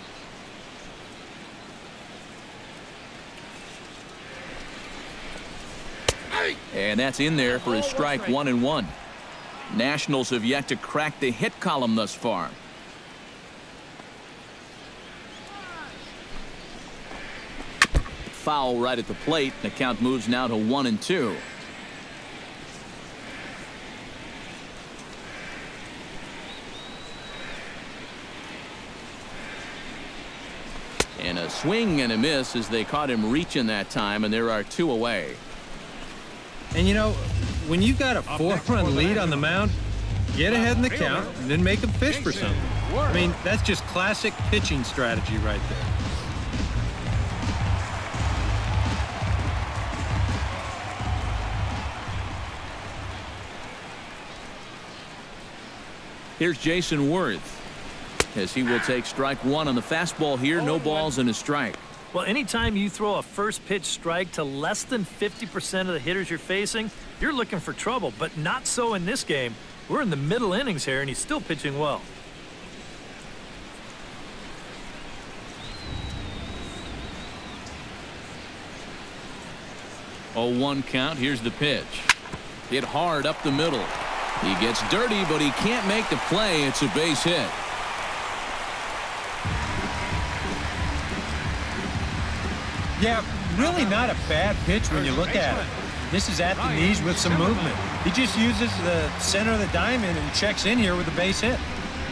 And that's in there for his strike 1-1. Nationals have yet to crack the hit column thus far. Foul right at the plate. The count moves now to 1-2. And a swing and a miss as they caught him reaching that time, and there are 2 away. And, you know, when you've got a 4-run lead on the mound, get ahead in the count and then make them fish for something. I mean, that's just classic pitching strategy right there. Here's Jason Worth as he will take strike 1 on the fastball here. No balls and a strike. Well, anytime you throw a first pitch strike to less than 50% of the hitters you're facing, you're looking for trouble, but not so in this game. We're in the middle innings here, and he's still pitching well. Oh, 1 count. Here's the pitch. Hit hard up the middle. He gets dirty, but he can't make the play. It's a base hit. Yeah, really not a bad pitch when you look at it. This is at the knees with some movement. He just uses the center of the diamond and checks in here with a base hit.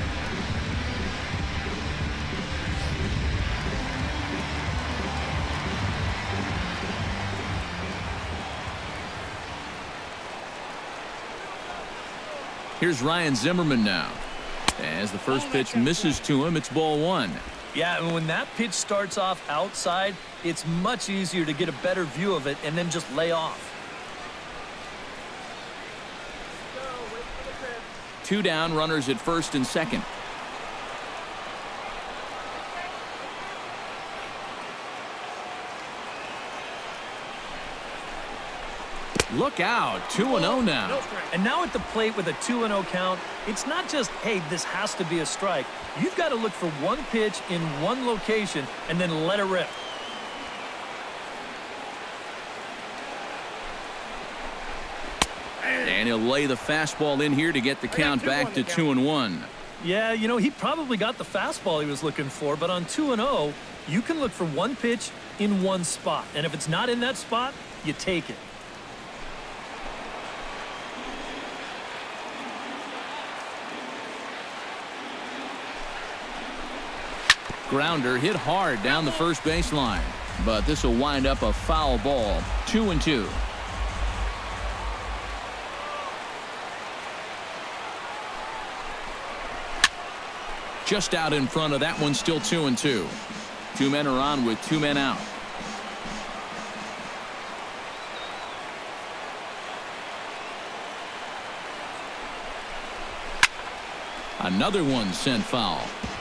Here's Ryan Zimmerman now. As the first pitch misses to him, it's ball 1. Yeah, and when that pitch starts off outside, it's much easier to get a better view of it and then just lay off. 2 down, runners at first and second. Look out, 2-0 now. And now at the plate with a 2-0 count, it's not just, hey, this has to be a strike. You've got to look for one pitch in one location and then let it rip. And he'll lay the fastball in here to get the count back to 2-1. Yeah, you know, he probably got the fastball he was looking for, but on 2-0, you can look for one pitch in one spot. And if it's not in that spot, you take it. Grounder hit hard down the first baseline, but this will wind up a foul ball. 2-2. Just out in front of that one, still 2-2. 2 men are on with 2 men out. Another one sent foul.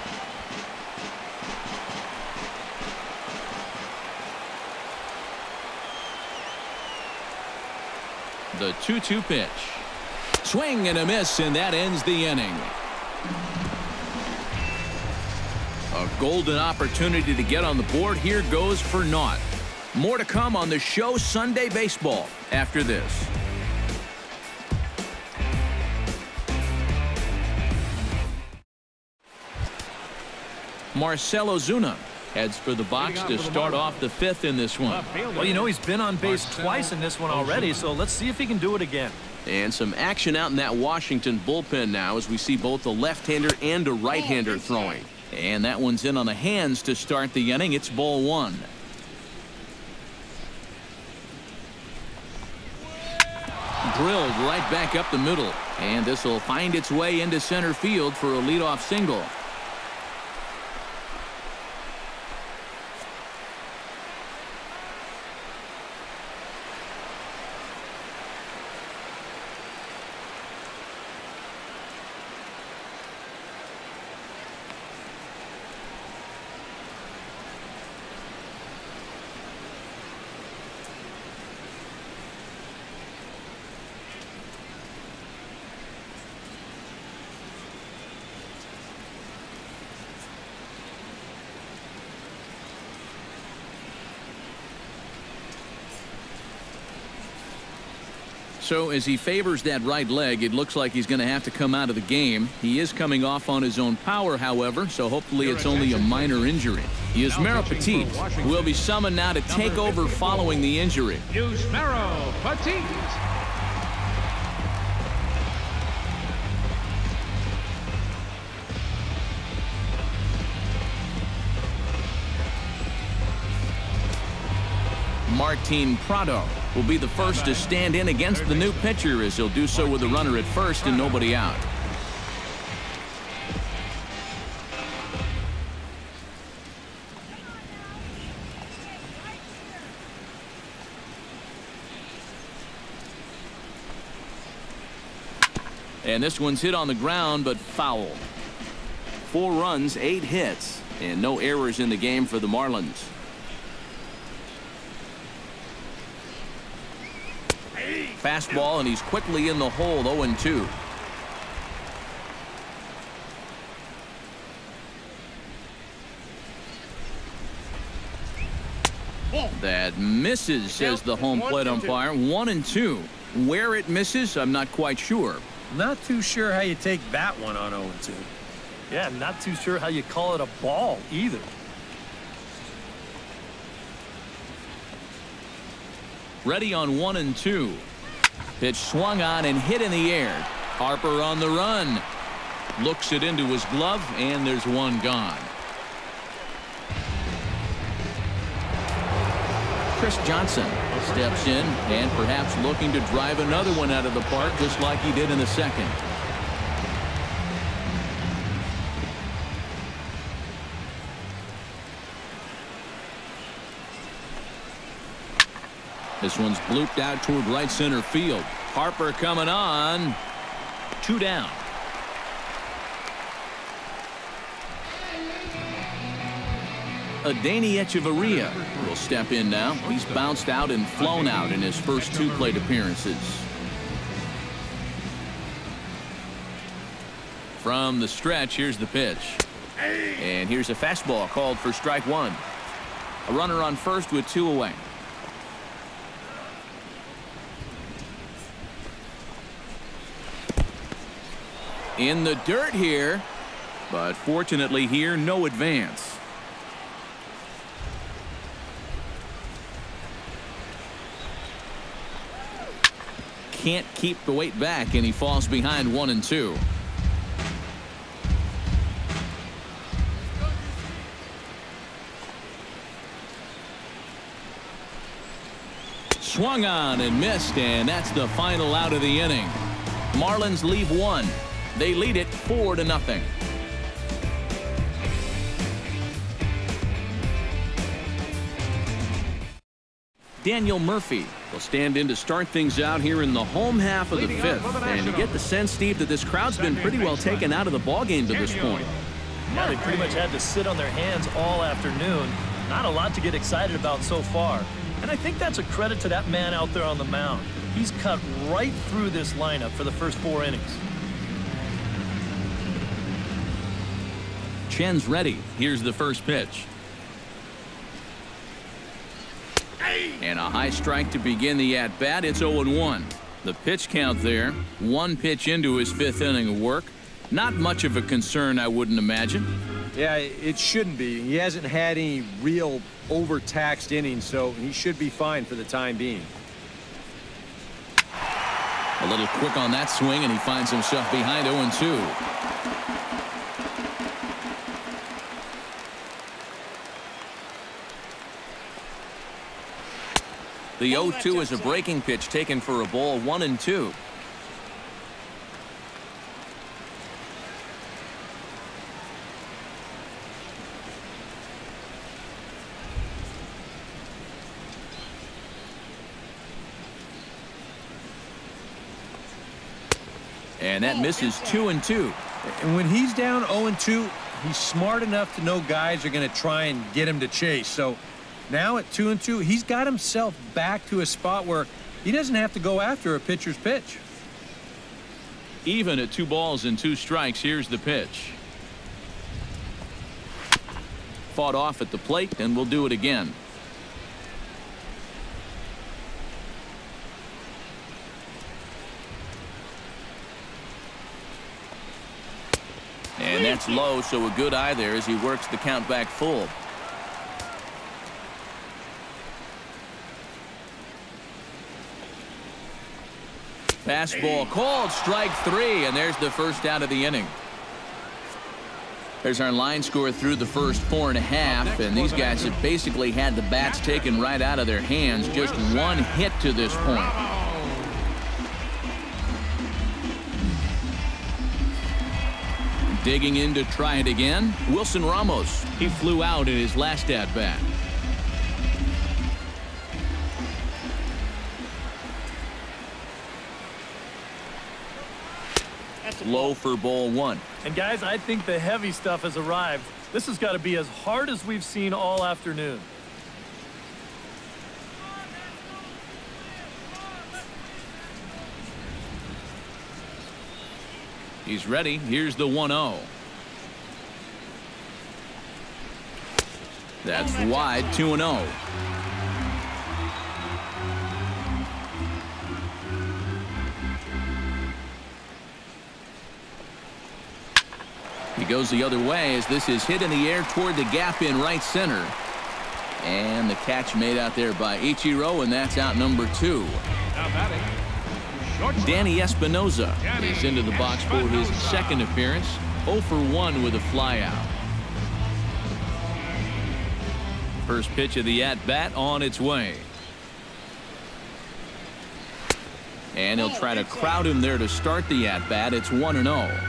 The 2-2 pitch. Swing and a miss, and that ends the inning. A golden opportunity to get on the board here goes for naught. More to come on the show Sunday Baseball after this. Marcell Ozuna heads for the box to start off the 5th in this one. Well, you know, he's been on base twice in this one already, so let's see if he can do it again. And some action out in that Washington bullpen now as we see both a left-hander and a right-hander throwing. And that one's in on the hands to start the inning. It's ball 1. Drilled right back up the middle. And this will find its way into center field for a leadoff single. So as he favors that right leg, it looks like he's going to have to come out of the game. He is coming off on his own power, however, so hopefully it's only a minor injury. Yusmeiro Petit will be summoned now to take over following the injury. Yusmeiro Petit. Martin Prado will be the first to stand in against the new pitcher, as he'll do so with a runner at first and nobody out. And this one's hit on the ground, but foul. 4 runs, 8 hits, and no errors in the game for the Marlins. Fastball, and he's quickly in the hole, 0-2. That misses, says the home plate umpire. 1-2. Where it misses, I'm not quite sure. Not too sure how you take that one on 0-2. Yeah, not too sure how you call it a ball either. Ready on 1-2. Pitch swung on and hit in the air. Harper on the run. Looks it into his glove, and there's one gone. Chris Johnson steps in and perhaps looking to drive another one out of the park, just like he did in the second. This one's blooped out toward right center field. Harper coming on. 2 down. Adeiny Echeverria will step in now. He's bounced out and flown out in his first 2 plate appearances. From the stretch, here's the pitch. And here's a fastball called for strike 1. A runner on first with 2 away. In the dirt here, but fortunately here, no advance. Can't keep the weight back, and he falls behind 1-2. Swung on and missed, and that's the final out of the inning. Marlins leave 1. They lead it 4-0. Daniel Murphy will stand in to start things out here in the home half of the 5th. And you get the sense, Steve, that this crowd's been pretty well taken out of the ballgame to this point. Yeah, they pretty much had to sit on their hands all afternoon. Not a lot to get excited about so far. And I think that's a credit to that man out there on the mound. He's cut right through this lineup for the first 4 innings. Chen's ready. Here's the first pitch. And a high strike to begin the at-bat. It's 0-1. The pitch count there. 1 pitch into his 5th inning of work. Not much of a concern, I wouldn't imagine. Yeah, it shouldn't be. He hasn't had any real overtaxed innings, so he should be fine for the time being. A little quick on that swing, and he finds himself behind 0-2. The 0-2 is a breaking pitch taken for a ball. 1-2. And that misses 2-2. And when he's down 0-2, he's smart enough to know guys are going to try and get him to chase. So now at 2-2, he's got himself back to a spot where he doesn't have to go after a pitcher's pitch. Even at 2 balls and 2 strikes, here's the pitch. Fought off at the plate, and we'll do it again. And that's low, so a good eye there as he works the count back full. Fastball called, strike 3, and there's the first out of the inning. There's our line score through the first 4.5, and these guys have basically had the bats taken right out of their hands. Just one hit to this point. Digging in to try it again, Wilson Ramos. He flew out in his last at-bat. Low for ball 1. And guys, I think the heavy stuff has arrived. This has got to be as hard as we've seen all afternoon. He's ready. Here's the 1-0. That's wide. 2-0. He goes the other way as this is hit in the air toward the gap in right center. And the catch made out there by Ichiro, and that's out number 2. Now batting, Danny Espinoza is into the box for his second appearance. 0 for 1 with a flyout. First pitch of the at-bat on its way. And he'll try to crowd him there to start the at-bat. It's 1-0.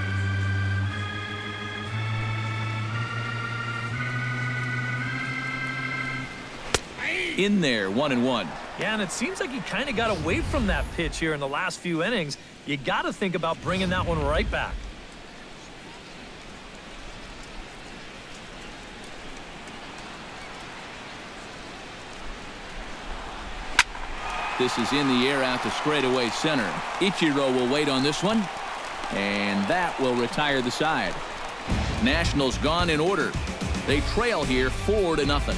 In there, 1-1. Yeah, and it seems like he kind of got away from that pitch here in the last few innings. You got to think about bringing that one right back. This is in the air out to straightaway center. Ichiro will wait on this one, and that will retire the side. Nationals gone in order. They trail here 4-0.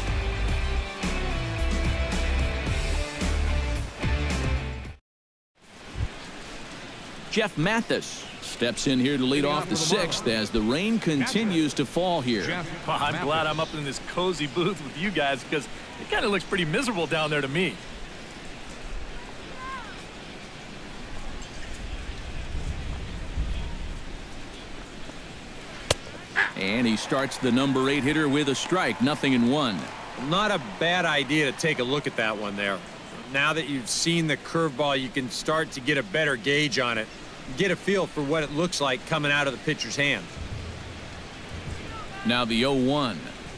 Jeff Mathis steps in here to lead off the 6th as the rain continues to fall here. Well, I'm glad I'm up in this cozy booth with you guys because it kind of looks pretty miserable down there to me. And he starts the number 8 hitter with a strike. 0-1. Not a bad idea to take a look at that one there. Now that you've seen the curveball, you can start to get a better gauge on it. Get a feel for what it looks like coming out of the pitcher's hand. Now the 0-1.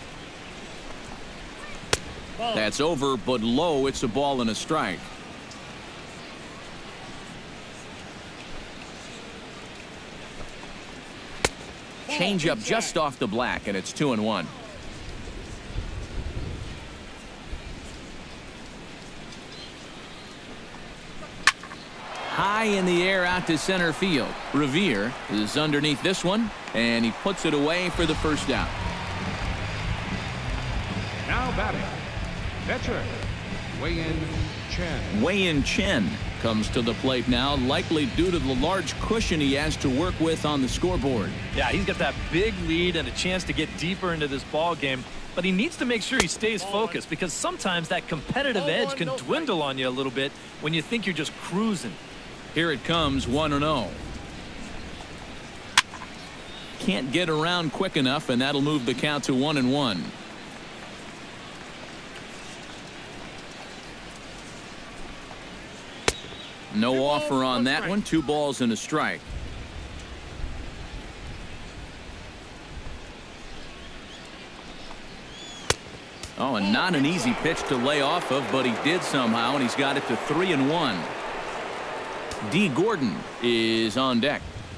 That's over, but low. It's a ball and a strike. Change up just off the black, and it's 2-1. High in the air out to center field. Revere is underneath this one, and he puts it away for the first out. now batting, pitcher, Wei-Yin Chen. Wei-Yin Chen comes to the plate now, likely due to the large cushion he has to work with on the scoreboard. Yeah, he's got that big lead and a chance to get deeper into this ball game, but he needs to make sure he stays focused because sometimes that competitive edge can dwindle on you a little bit when you think you're just cruising. Here it comes, 1-0. Can't get around quick enough, and that'll move the count to 1-1. No offer on that one. 2 balls and a strike. Oh, and not an easy pitch to lay off of, but he did somehow, and he's got it to 3-1. D. Gordon is on deck.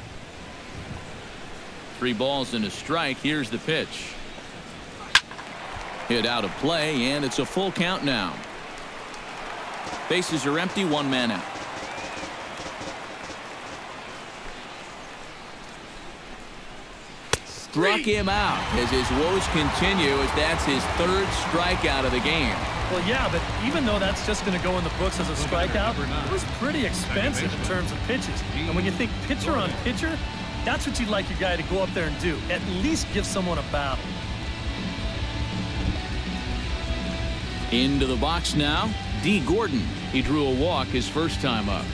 3 balls and a strike. Here's the pitch. Hit out of play, and it's a full count now. Bases are empty, 1 man out. Struck him out as his woes continue, as that's his 3rd strikeout of the game. Well, yeah, but even though that's just going to go in the books as a strikeout, it was pretty expensive in terms of pitches. And when you think pitcher on pitcher, that's what you'd like your guy to go up there and do. At least give someone a battle. Into the box now, D. Gordon. He drew a walk his first time up.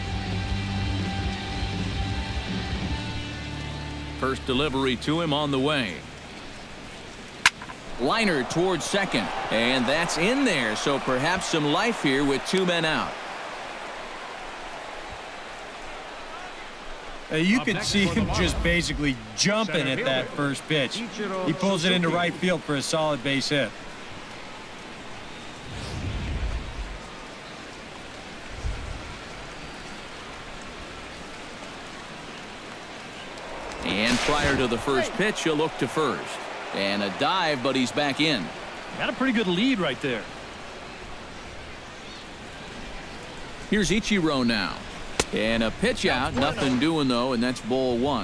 First delivery to him on the way. Liner towards second, and that's in there, so perhaps some life here with 2 men out. You could see him just basically jumping at that first pitch. He pulls it into right field for a solid base hit. And prior to the first pitch, he'll look to first. And a dive, but he's back in. Got a pretty good lead right there. Here's Ichiro now. And a pitch out, nothing doing though, and that's ball 1.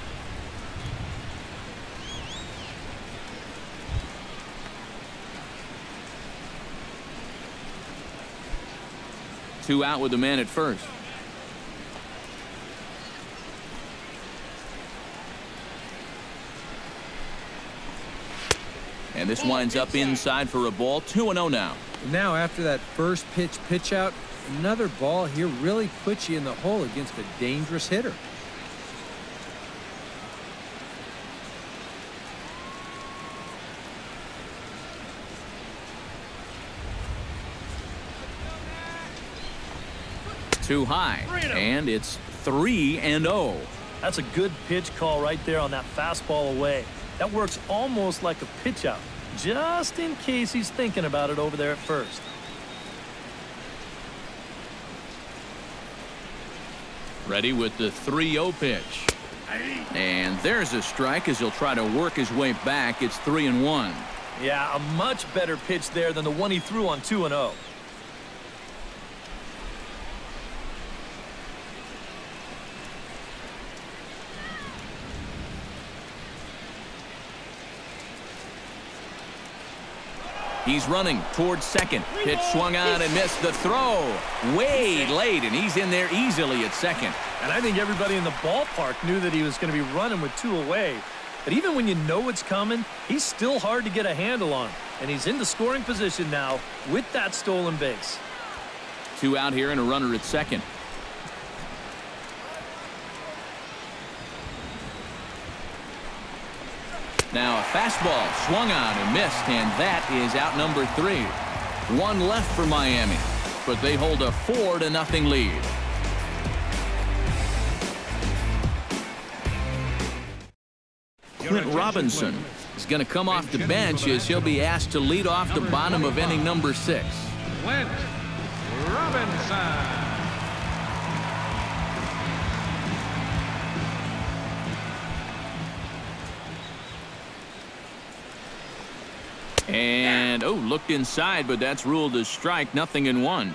Two out with the man at first. And this winds up inside for a ball. 2-0 now. Now after that first pitch out, another ball here really puts you in the hole against a dangerous hitter. Too high, and it's 3-0. That's a good pitch call right there on that fastball away. That works almost like a pitch out, just in case he's thinking about it over there at first. Ready with the 3-0 pitch. And there's a strike as he'll try to work his way back. It's 3-1. Yeah, a much better pitch there than the one he threw on 2-0. He's running towards second. Pitch swung on and missed. The throw way late, and he's in there easily at second. And I think everybody in the ballpark knew that he was going to be running with 2 away. But even when you know it's coming, he's still hard to get a handle on. And he's in the scoring position now with that stolen base. 2 out here and a runner at second. Now a fastball swung on and missed, and that is out number 3. 1 left for Miami, but they hold a 4-0 lead. Clint Robinson is going to come off the bench as he'll be asked to lead off the bottom of inning number 6. Clint Robinson. And, looked inside, but that's ruled a strike. 0-1.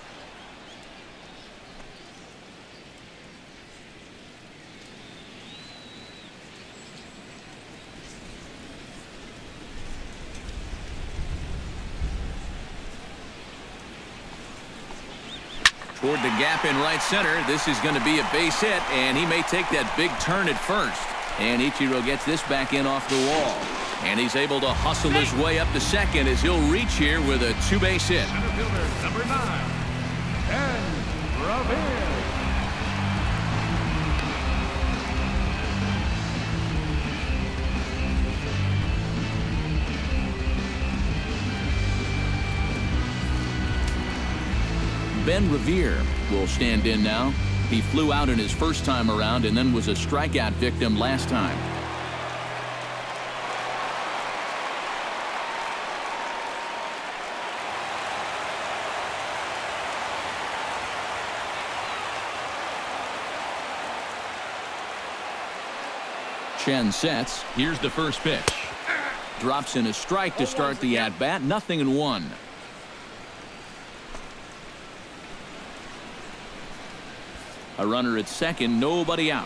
Toward the gap in right center. This is going to be a base hit, and he may take that big turn at first. And Ichiro gets this back in off the wall. And he's able to hustle his way up to second as he'll reach here with a 2-base hit. Center fielder, number 9, Ben Revere. Ben Revere will stand in now. He flew out in his first time around and then was a strikeout victim last time. Chen sets. Here's the first pitch. Drops in a strike to start the at-bat. 0-1. A runner at second, nobody out.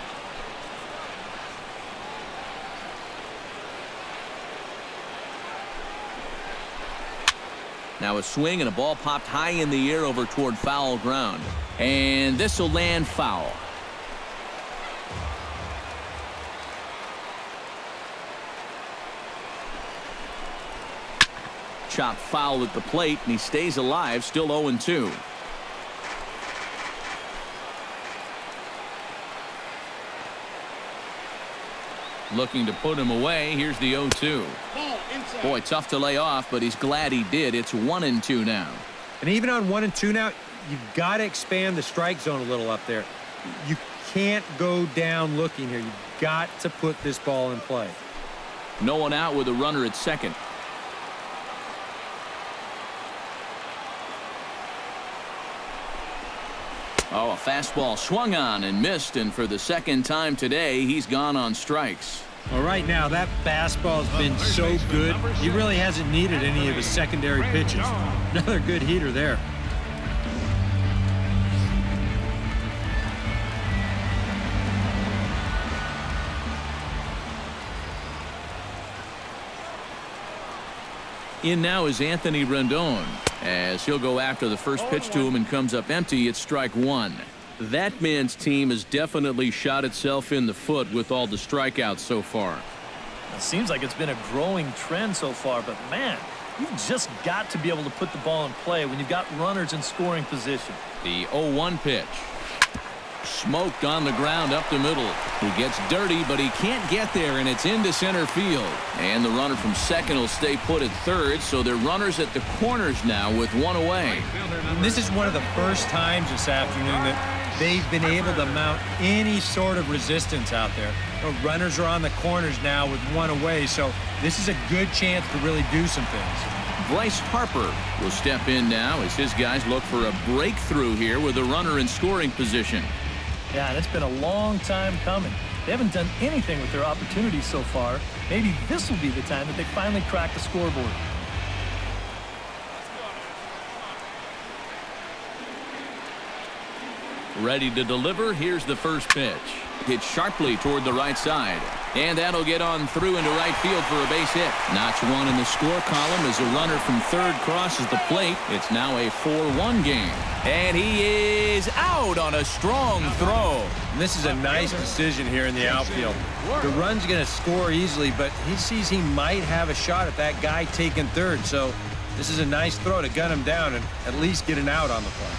Now a swing and a ball popped high in the air over toward foul ground. And this will land foul. Chopped foul at the plate, and he stays alive, still 0-2. Looking to put him away. Here's the 0-2. Boy, tough to lay off, but he's glad he did. It's 1-2 now. And even on 1-2 now, you've got to expand the strike zone a little up there. You can't go down looking here. You've got to put this ball in play. No one out with a runner at second. Oh, a fastball swung on and missed, and for the second time today, he's gone on strikes. Well, right now, that fastball's been so good, he really hasn't needed any of his secondary pitches. Another good heater there. In now is Anthony Rendon, as he'll go after the first pitch to him and comes up empty. It's strike one. That man's team has definitely shot itself in the foot with all the strikeouts so far. It seems like it's been a growing trend so far, but man, you've just got to be able to put the ball in play when you've got runners in scoring position. The 0-1 pitch. Smoked on the ground up the middle. He gets dirty, but he can't get there, and it's into center field. And the runner from second will stay put at third, so they're runners at the corners now with one away. And this is one of the first times this afternoon that they've been able to mount any sort of resistance out there. The runners are on the corners now with one away, so this is a good chance to really do some things. Bryce Harper will step in now as his guys look for a breakthrough here with a runner in scoring position. Yeah, and it's been a long time coming. They haven't done anything with their opportunities so far. Maybe this will be the time that they finally crack the scoreboard. Ready to deliver. Here's the first pitch. Hit sharply toward the right side. And that'll get on through into right field for a base hit. Notch one in the score column as a runner from third crosses the plate. It's now a 4-1 game. And he is out on a strong throw. And this is a nice decision here in the outfield. The run's going to score easily, but he sees he might have a shot at that guy taking third. So this is a nice throw to gun him down and at least get an out on the play.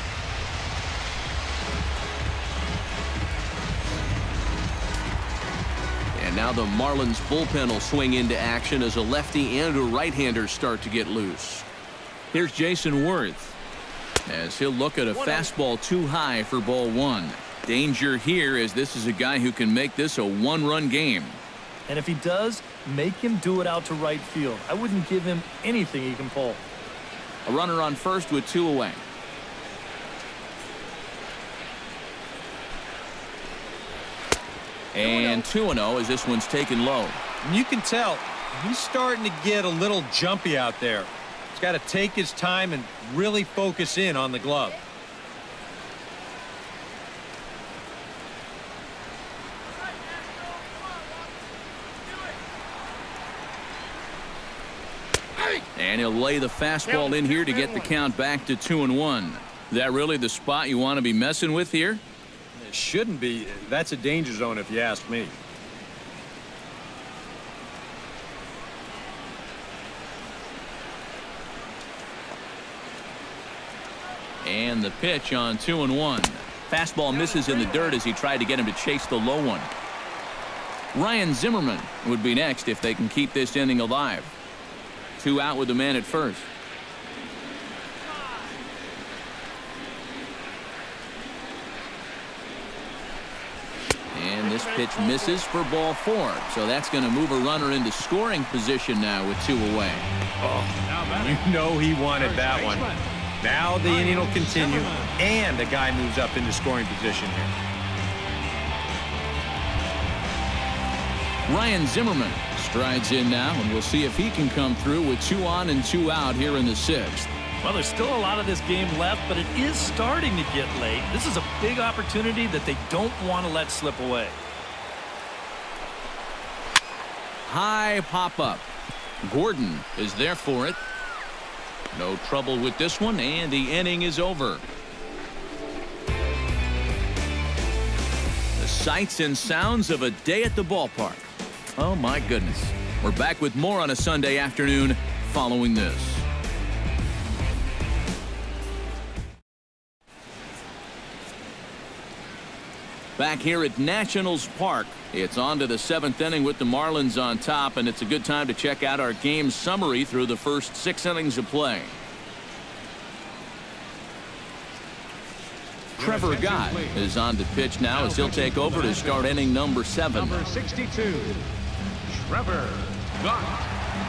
And now the Marlins bullpen will swing into action as a lefty and a right-hander start to get loose. Here's Jason Worth as he'll look at a fastball too high for ball one. Danger here as this is a guy who can make this a one-run game. And if he does, make him do it out to right field. I wouldn't give him anything he can pull. A runner on first with two away. And 2-0 as this one's taken low. And you can tell he's starting to get a little jumpy out there. He's got to take his time and really focus in on the glove. And he'll lay the fastball in here to get the count back to 2-1. Is that really the spot you want to be messing with here? It shouldn't be. That's a danger zone if you ask me. And the pitch on 2-1. Fastball misses in the dirt as he tried to get him to chase the low one. Ryan Zimmerman would be next if they can keep this inning alive. 2 out with the man at first. And this pitch misses for ball 4. So that's going to move a runner into scoring position now with 2 away. Oh, you know he wanted that one. Now the inning will continue, and the guy moves up into scoring position here. Ryan Zimmerman strides in now, and we'll see if he can come through with 2 on and 2 out here in the 6th. Well, there's still a lot of this game left, but it is starting to get late. This is a big opportunity that they don't want to let slip away. High pop-up. Gordon is there for it. No trouble with this one, and the inning is over. The sights and sounds of a day at the ballpark. Oh, my goodness. We're back with more on a Sunday afternoon following this. Back here at Nationals Park, it's on to the 7th inning with the Marlins on top, and it's a good time to check out our game summary through the first 6 innings of play. Trevor Gott is on to pitch now as he'll take over to start inning number 7. Number 62, Trevor Gott.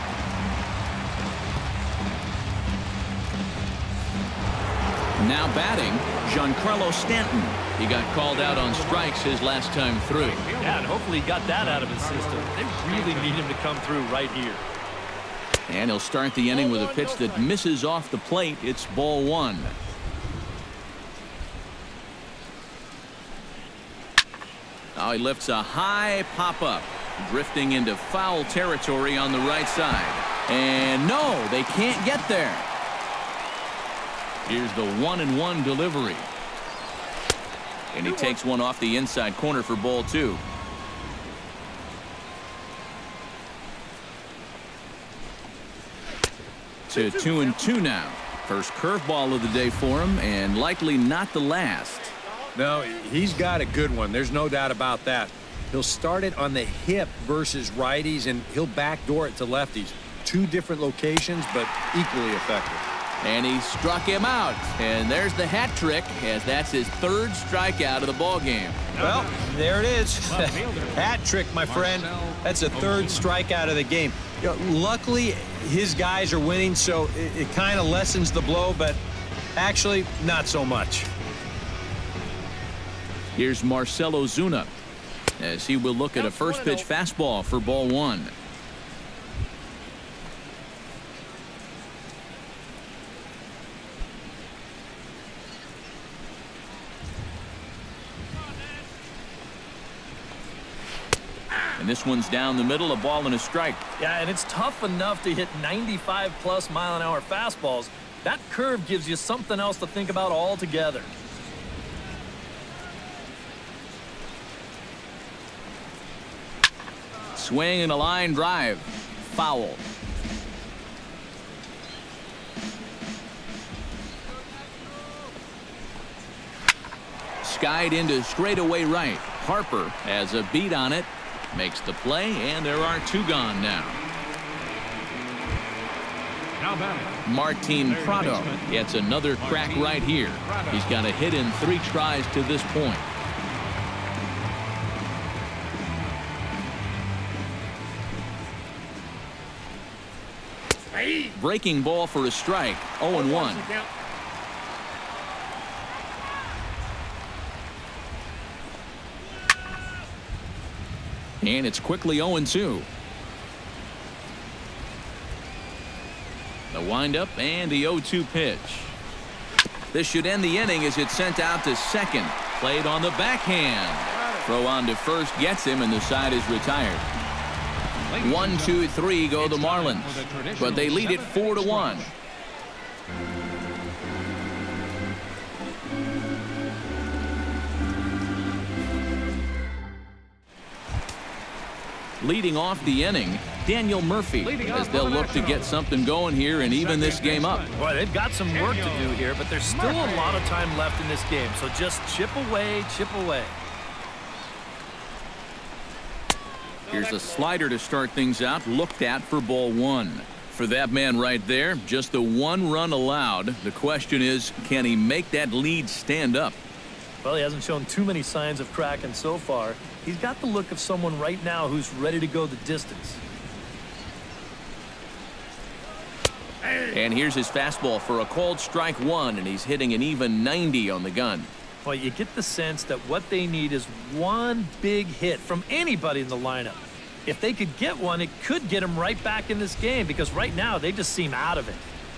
Now batting, Giancarlo Stanton. He got called out on strikes his last time through. Yeah, and hopefully he got that out of his system. They really need him to come through right here. And he'll start the inning with a pitch that misses off the plate. It's ball 1. Now he lifts a high pop-up, drifting into foul territory on the right side. And no, they can't get there. Here's the 1-1 delivery. And he takes one off the inside corner for ball 2. To 2-2 now. First curveball of the day for him, and likely not the last. No, he's got a good one. There's no doubt about that. He'll start it on the hip versus righties, and he'll backdoor it to lefties. 2 different locations, but equally effective. And he struck him out. And there's the hat trick, as that's his 3rd strikeout of the ball game. Well, there it is. Hat trick, my friend. That's a 3rd strikeout of the game. You know, luckily, his guys are winning, so it kind of lessens the blow, but actually, not so much. Here's Marcell Ozuna, as he will look at a first pitch fastball for ball 1. And this one's down the middle, a ball and a strike. Yeah, and it's tough enough to hit 95+ mile-an-hour fastballs. That curve gives you something else to think about altogether. Swing and a line drive. Foul. Skied into straightaway right. Harper has a beat on it. Makes the play, and there are 2 gone now. Martin Prado gets another crack right here. He's got a hit in 3 tries to this point. Breaking ball for a strike. 0-1. And it's quickly 0-2. The windup and the 0-2 pitch. This should end the inning as it's sent out to second. Played on the backhand. Throw on to first gets him, and the side is retired. 1, 2, 3 go the Marlins, but they lead it 4-1. Leading off the inning, Daniel Murphy, as they'll look to get something going here and even this game up. Boy, they've got some work to do here, but there's still a lot of time left in this game, so just chip away, chip away. Here's a slider to start things out, looked at for ball 1. For that man right there, just the 1 run allowed. The question is, can he make that lead stand up? Well, he hasn't shown too many signs of cracking so far. He's got the look of someone right now who's ready to go the distance. And here's his fastball for a called strike 1, and he's hitting an even 90 on the gun. Well, you get the sense that what they need is 1 big hit from anybody in the lineup. If they could get one, it could get them right back in this game, because right now they just seem out of it.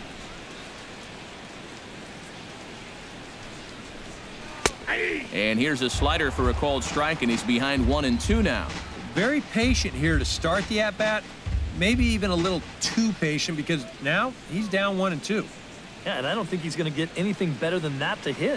And here's a slider for a called strike, and he's behind 1-2 now. Very patient here to start the at-bat. Maybe even a little too patient, because now he's down 1-2. Yeah, and I don't think he's going to get anything better than that to hit.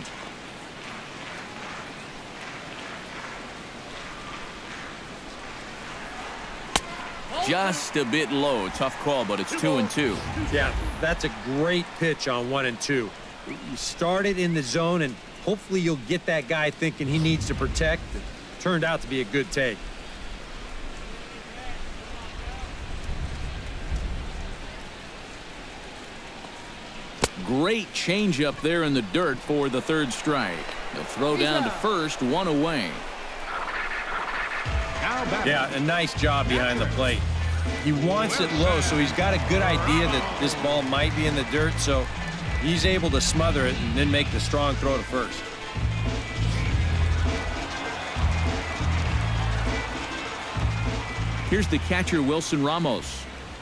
Just a bit low. Tough call, but it's 2-2. Yeah, that's a great pitch on 1-2. You start it in the zone and Hopefully you'll get that guy thinking he needs to protect. It turned out to be a good take. Great change up there in the dirt for the third strike. The throw down to first, one away. Yeah, a nice job behind the plate. He wants it low, so he's got a good idea that this ball might be in the dirt, so he's able to smother it and then make the strong throw to first. Here's the catcher, Wilson Ramos.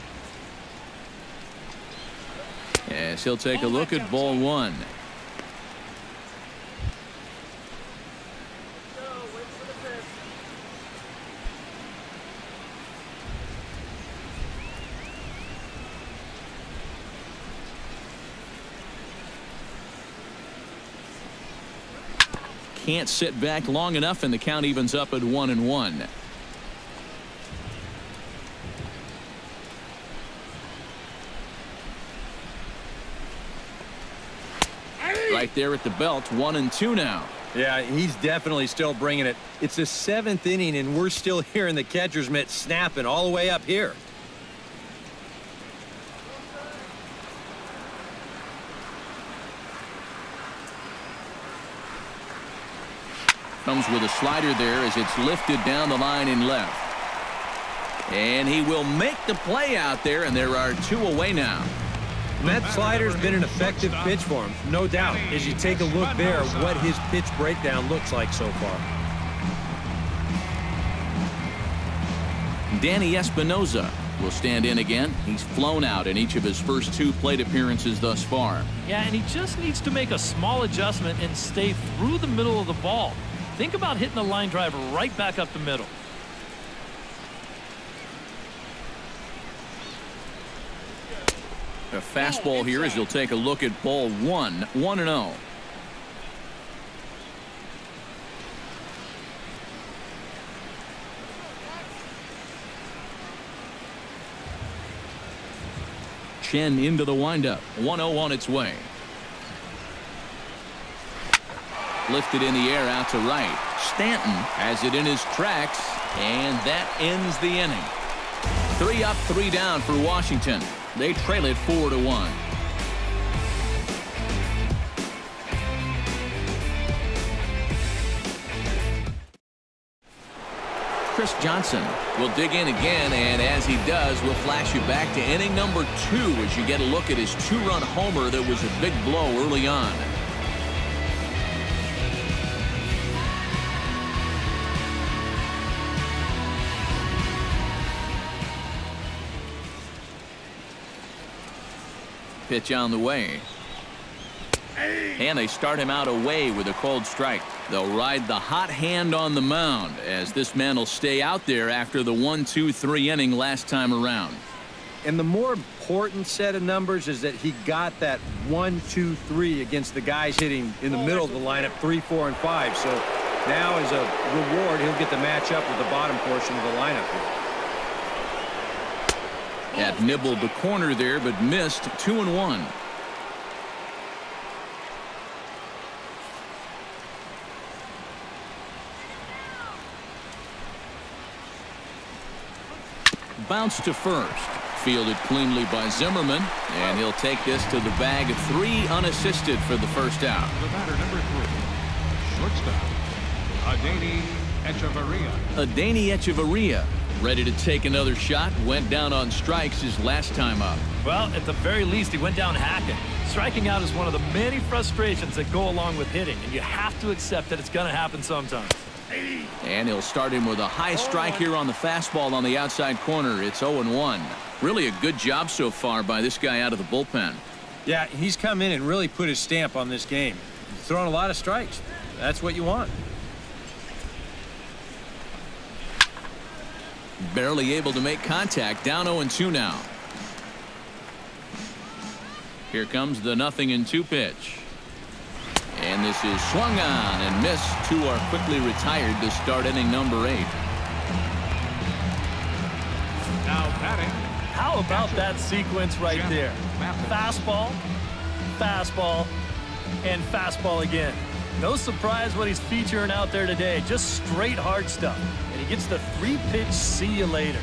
Yes, he'll take a look at ball one. Can't sit back long enough, and the count evens up at 1-1. Right there at the belt, 1-2 now. Yeah, he's definitely still bringing it. It's the 7th inning, and we're still hearing the catcher's mitt snapping all the way up here. Comes with a slider there as it's lifted down the line in left. And he will make the play out there, and there are 2 away now. And that slider's been an effective pitch for him, no doubt. As you take a look there, what his pitch breakdown looks like so far. Danny Espinoza will stand in again. He's flown out in each of his first 2 plate appearances thus far. Yeah, and he just needs to make a small adjustment and stay through the middle of the ball. Think about hitting a line drive right back up the middle. A fastball here as you'll take a look at ball 1, 1-0. Chen into the windup. 1-0 on its way. Lifted in the air out to right. Stanton has it in his tracks, and that ends the inning. 3 up, 3 down for Washington. They trail it 4-1. Chris Johnson will dig in again, and as he does, we'll flash you back to inning number 2 as you get a look at his 2-run homer that was a big blow early on. Pitch on the way. And they start him out away with a cold strike. They'll ride the hot hand on the mound as this man will stay out there after the 1-2-3 inning last time around. And the more important set of numbers is that he got that 1-2-3 against the guys hitting in the middle of the lineup, 3, 4, and 5. So now as a reward, he'll get to match up with the bottom portion of the lineup here. Had nibbled the corner there, but missed. 2-1. Bounce to first. Fielded cleanly by Zimmerman, and he'll take this to the bag of 3 unassisted for the first out. The batter, number 3, shortstop, Adeiny Echeverria. Adeiny Echeverria, ready to take another shot, went down on strikes his last time up. Well, at the very least, he went down hacking. Striking out is one of the many frustrations that go along with hitting, and you have to accept that it's going to happen sometimes. And he'll start him with a high strike here on the fastball on the outside corner. It's 0-1. Really a good job so far by this guy out of the bullpen. Yeah, he's come in and really put his stamp on this game. He's throwing a lot of strikes. That's what you want. Barely able to make contact. Down 0-2 now. Here comes the 0-2 pitch. And this is swung on and missed. 2 are quickly retired to start inning number 8. Now batting. How about that sequence right there? Fastball, fastball, and fastball again. No surprise what he's featuring out there today. Just straight hard stuff. And he gets the 3-pitch see you later.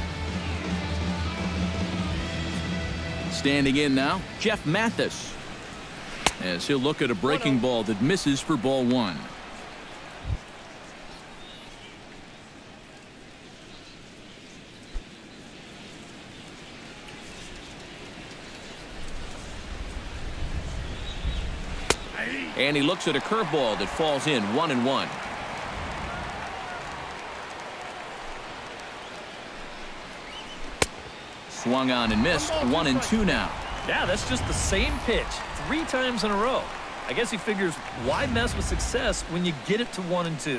Standing in now, Jeff Mathis, as he'll look at a breaking ball that misses for ball 1. And he looks at a curveball that falls in 1-1. Swung on and missed. 1-2 now. Yeah, that's just the same pitch 3 times in a row. I guess he figures, why mess with success when you get it to 1-2?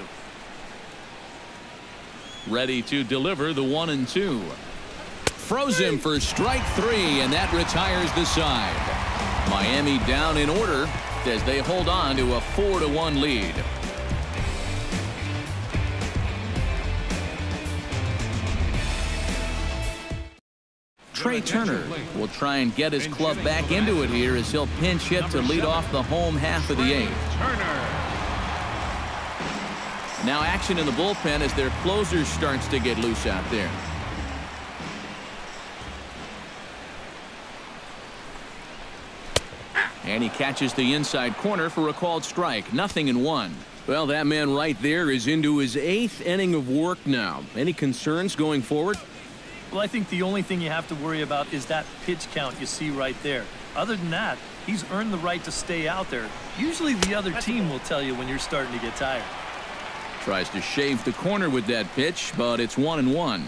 Ready to deliver the 1-2. Froze him for strike 3, and that retires the side. Miami down in order as they hold on to a 4-1 lead. Trey Turner will try and get his club back into it here as he'll pinch hit to lead off the home half of the 8th. Now action in the bullpen as their closer starts to get loose out there. And he catches the inside corner for a called strike. 0-1. Well, that man right there is into his 8th inning of work now. Any concerns going forward? Well, I think the only thing you have to worry about is that pitch count you see right there. Other than that, he's earned the right to stay out there. Usually the other team will tell you when you're starting to get tired. Tries to shave the corner with that pitch, but it's 1-1.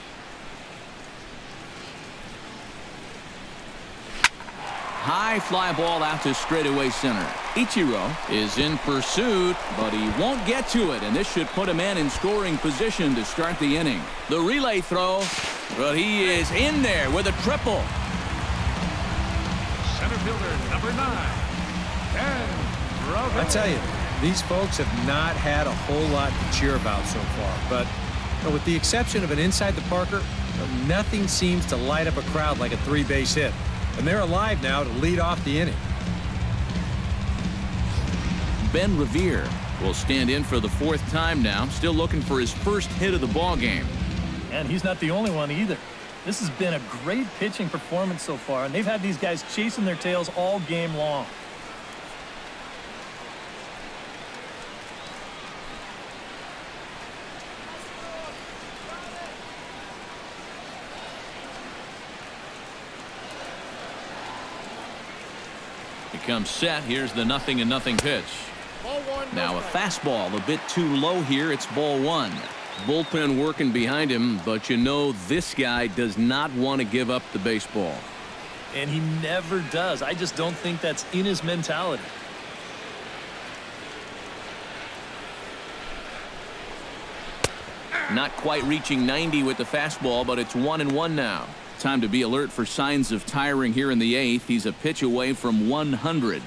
High fly ball out to straightaway center. Ichiro is in pursuit, but he won't get to it, and this should put a man in scoring position to start the inning. The relay throw, but he is in there with a triple. Center fielder number 9. I tell you, these folks have not had a whole lot to cheer about so far, but with the exception of an inside the Parker, nothing seems to light up a crowd like a 3-base hit. And they're alive now to lead off the inning. Ben Revere will stand in for the 4th time now, still looking for his first hit of the ball game. And he's not the only one either. This has been a great pitching performance so far, and they've had these guys chasing their tails all game long. Comes set. Here's the 0-0 pitch. Now a fastball a bit too low here. It's ball 1. Bullpen working behind him, but you know this guy does not want to give up the baseball. And he never does. I just don't think that's in his mentality. Not quite reaching 90 with the fastball, but it's 1-1 now. Time to be alert for signs of tiring here in the 8th. He's a pitch away from 100.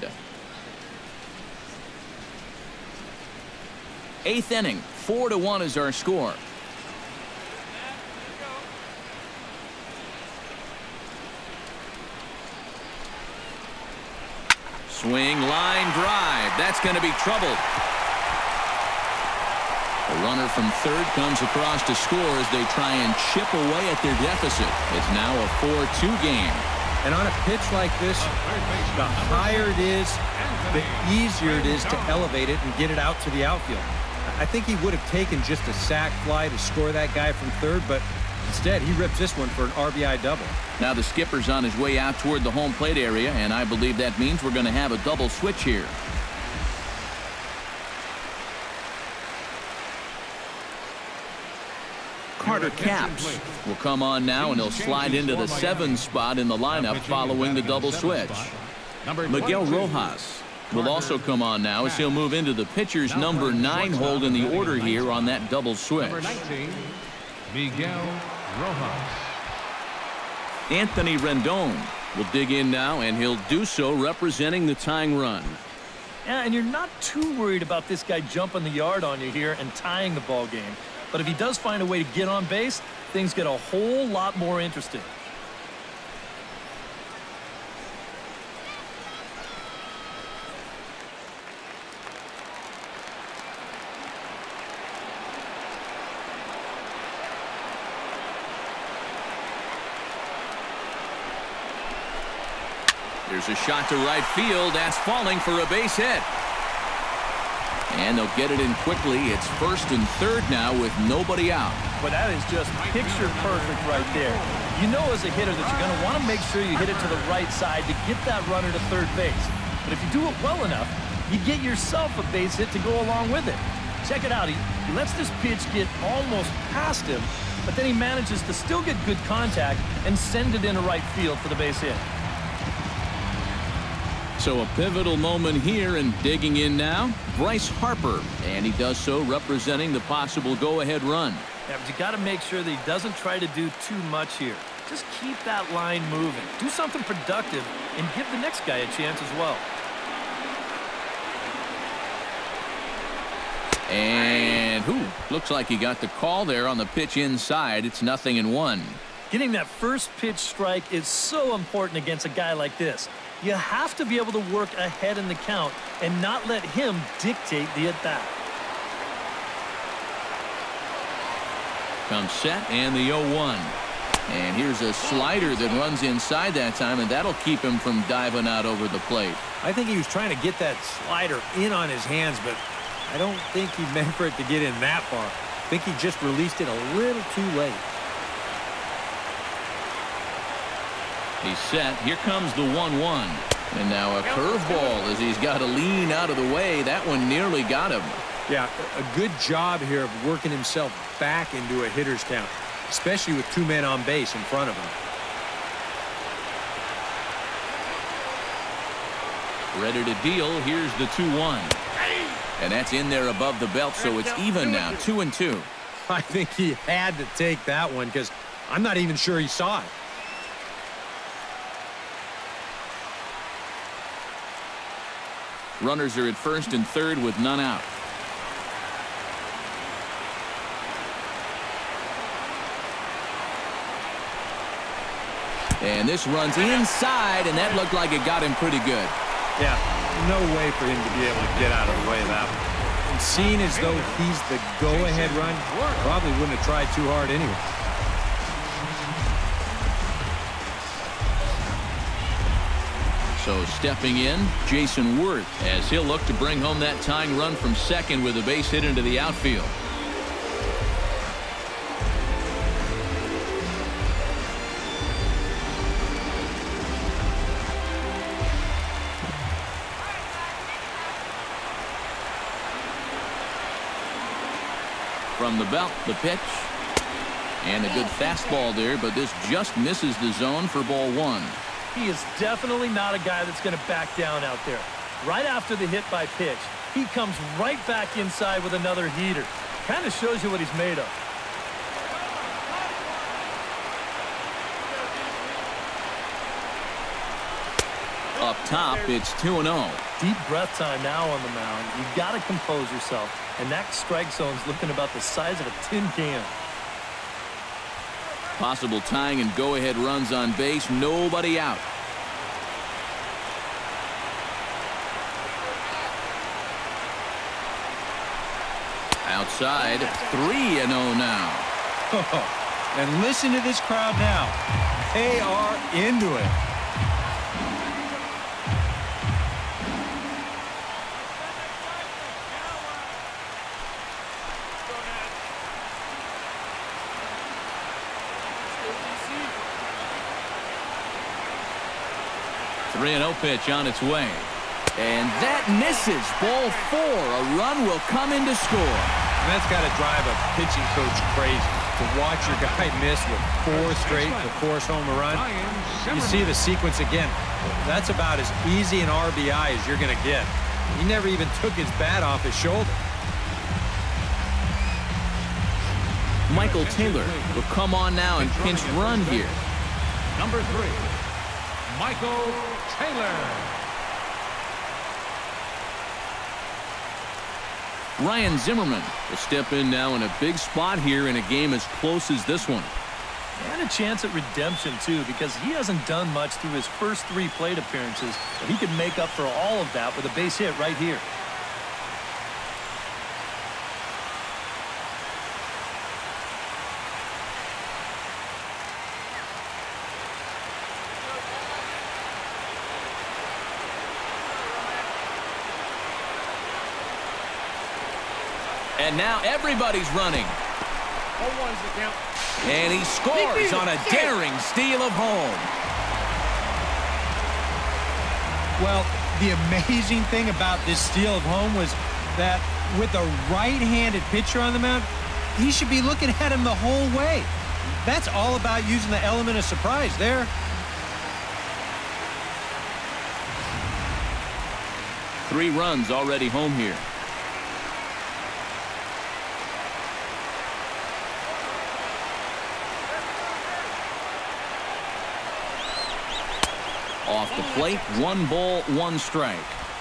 8th inning, 4-1 is our score. Swing, line drive. That's going to be troubled. A runner from third comes across to score as they try and chip away at their deficit. It's now a 4-2 game. And on a pitch like this, the higher it is, the easier it is to elevate it and get it out to the outfield. I think he would have taken just a sac fly to score that guy from third, but instead he rips this one for an RBI double. Now the skipper's on his way out toward the home plate area, and I believe that means we're going to have a double switch here. Carter Capps will come on now, and he'll slide into the 7 spot in the lineup following the double switch. Miguel Rojas will also come on now as he'll move into the pitcher's number 9 hold in the order here on that double switch. Number 19, Miguel Rojas. Anthony Rendon will dig in now, and he'll do so representing the tying run. Yeah, and you're not too worried about this guy jumping the yard on you here and tying the ball game. But if he does find a way to get on base, things get a whole lot more interesting. Here's a shot to right field. That's falling for a base hit. And they'll get it in quickly. It's first and third now with nobody out. But that is just picture perfect right there. You know as a hitter that you're going to want to make sure you hit it to the right side to get that runner to third base. But if you do it well enough, you get yourself a base hit to go along with it. Check it out. He lets this pitch get almost past him, but then he manages to still get good contact and send it into right field for the base hit. So a pivotal moment here, and digging in now, Bryce Harper. And he does so representing the possible go-ahead run. Yeah, but you got to make sure that he doesn't try to do too much here. Just keep that line moving. Do something productive and give the next guy a chance as well. And looks like he got the call there on the pitch inside. It's 0-1. Getting that first pitch strike is so important against a guy like this. You have to be able to work ahead in the count and not let him dictate the at-bat. Comes set and the 0-1. And here's a slider that runs inside that time, and that'll keep him from diving out over the plate. I think he was trying to get that slider in on his hands, but I don't think he meant for it to get in that far. I think he just released it a little too late. He's set. Here comes the 1-1. And now a curveball as he's got to lean out of the way. That one nearly got him. Yeah, a good job here of working himself back into a hitter's count, especially with two men on base in front of him. Ready to deal. Here's the 2-1. And that's in there above the belt, so it's even now, 2-2. I think he had to take that one because I'm not even sure he saw it. Runners are at first and third with none out. And this runs inside, and that looked like it got him pretty good. Yeah, no way for him to be able to get out of the way of that one. And seeing as though he's the go-ahead run, probably wouldn't have tried too hard anyway. So stepping in, Jason Worth, as he'll look to bring home that tying run from second with a base hit into the outfield. From the belt, the pitch. And a good fastball there, but this just misses the zone for ball one. He is definitely not a guy that's going to back down out there. Right after the hit by pitch, he comes right back inside with another heater. Kind of shows you what he's made of. Up top, it's 2-0. Deep breath time now on the mound. You've got to compose yourself. And that strike zone's looking about the size of a tin can. Possible tying and go-ahead runs on base. Nobody out. Outside, 3-0 now. And listen to this crowd now. They are into it. .3-0 pitch on its way. And that misses. Ball four. A run will come in to score. And that's got to drive a pitching coach crazy to watch your guy miss with 4 straight to force home a run. You see the sequence again. That's about as easy an RBI as you're going to get. He never even took his bat off his shoulder. Michael Taylor will come on now and pinch run here. Number 3, Michael Taylor. Ryan Zimmerman will step in now in a big spot here in a game as close as this one. And a chance at redemption, too, because he hasn't done much through his first 3 plate appearances, but he can make up for all of that with a base hit right here. And now everybody's running. 0-1's the count. And he scores on a daring steal of home. Well, the amazing thing about this steal of home was that with a right-handed pitcher on the mound, he should be looking at him the whole way. That's all about using the element of surprise there. Three runs already home here. Off the plate, 1 ball, 1 strike.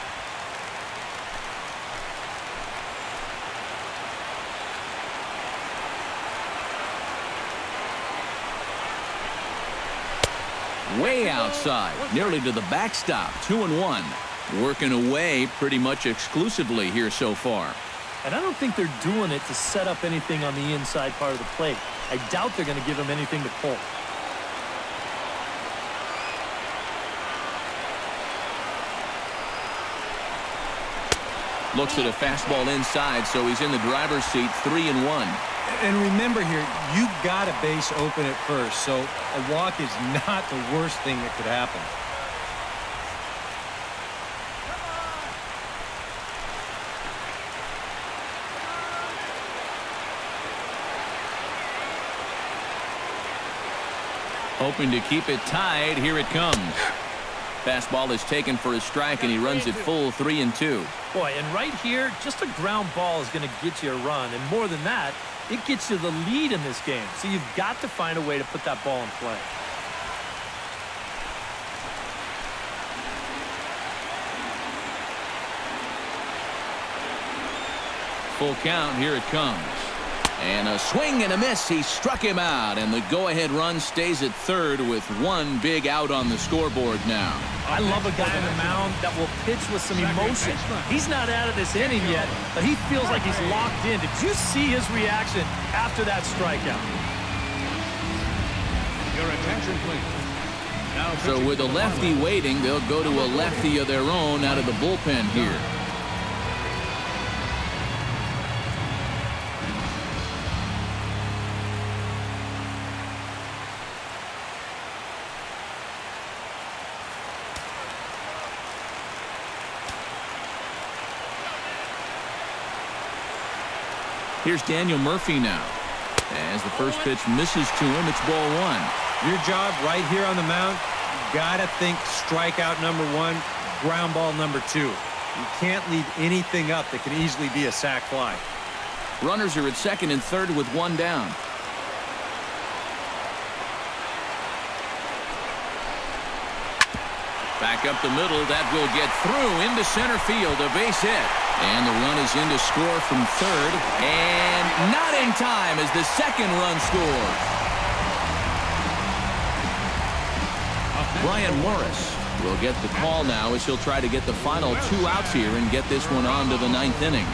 Way outside, nearly to the backstop, 2-1. Working away pretty much exclusively here so far. And I don't think they're doing it to set up anything on the inside part of the plate. I doubt they're going to give him anything to pull. Looks at a fastball inside, so he's in the driver's seat, 3-1. And remember here, you got a base open at first, so a walk is not the worst thing that could happen. Hoping to keep it tied. Here it comes. Fastball is taken for a strike, and he runs it full, 3-2. Boy, and right here, just a ground ball is going to get you a run. And more than that, it gets you the lead in this game. So you've got to find a way to put that ball in play. Full count. Here it comes. And a swing and a miss. He struck him out, and the go-ahead run stays at third with 1 big out on the scoreboard now. I love a guy on the mound that will pitch with some emotion. He's not out of this inning yet, but he feels like he's locked in. Did you see his reaction after that strikeout? Your attention, please. Now So with a lefty waiting, they'll go to a lefty of their own out of the bullpen here. Here's Daniel Murphy now. As the first pitch misses to him, it's ball 1. Your job right here on the mound, you gotta think strikeout number 1, ground ball number 2. You can't leave anything up that can easily be a sac fly. Runners are at second and third with 1 down. Back up the middle, that will get through into center field, a base hit. And the run is in to score from third, and not in time as the second run scores. Brian Morris will get the call now as he'll try to get the final 2 outs here and get this one on to the 9th inning.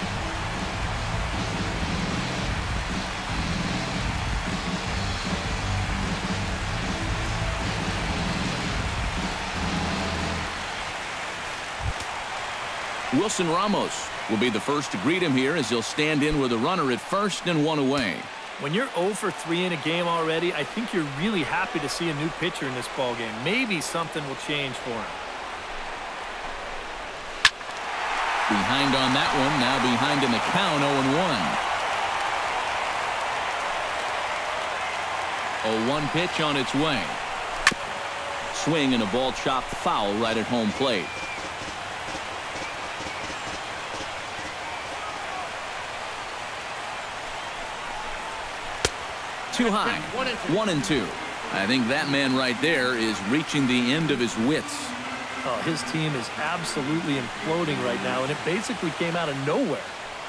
Wilson Ramos will be the first to greet him here as he'll stand in with a runner at first and 1 away. When you're 0 for 3 in a game already, I think you're really happy to see a new pitcher in this ballgame. Maybe something will change for him. Behind on that one, now behind in the count, 0-1. 0-1 pitch on its way. Swing and a ball chopped foul right at home plate. Too high. 1-2. I think that man right there is reaching the end of his wits. Oh, his team is absolutely imploding right now, and it basically came out of nowhere.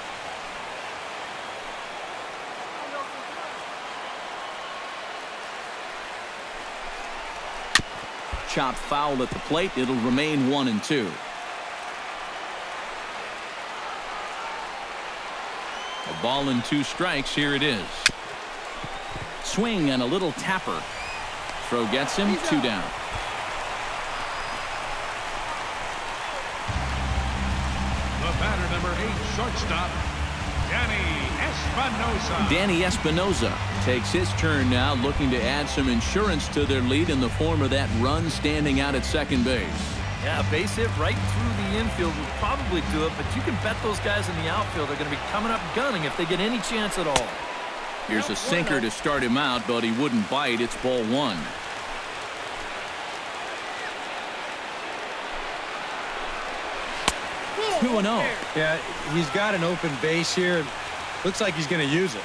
Chopped foul at the plate. It'll remain 1-2. A ball and 2 strikes. Here it is. Swing and a little tapper. Throw gets him, 2 down. The batter, number 8, shortstop, Danny Espinosa takes his turn now, looking to add some insurance to their lead in the form of that run standing out at second base. Yeah, a base hit right through the infield would probably do it, but you can bet those guys in the outfield are going to be coming up gunning if they get any chance at all. Here's a sinker to start him out, but he wouldn't bite. It's ball one. Two and 0. Yeah, he's got an open base here. Looks like he's going to use it.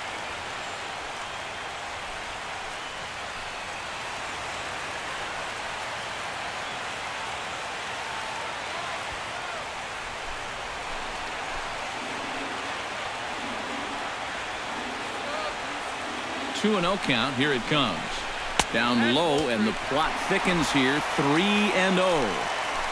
Two and 0 count. Here it comes. Down low, and the plot thickens here. 3-0.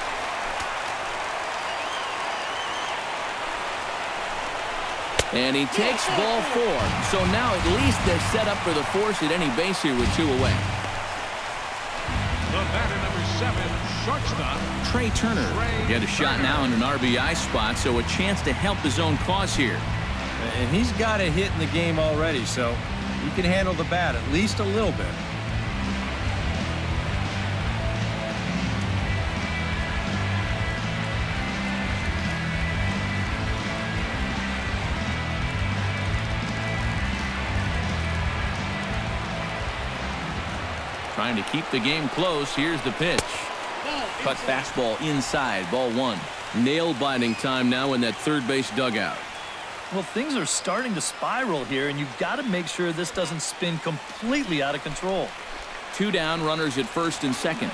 And he takes ball 4. So now at least they're set up for the force at any base here with 2 away. The batter, number 7, shortstop. Trey Turner. He had a shot now in an RBI spot, so a chance to help his own cause here. And he's got a hit in the game already, so he can handle the bat at least a little bit. Trying to keep the game close. Here's the pitch. Cut fastball inside. Ball 1. Nail-biting time now in that third base dugout. Well, things are starting to spiral here, and you've got to make sure this doesn't spin completely out of control. 2 down, runners at first and second.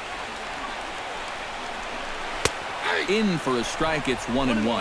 In for a strike. It's 1-1.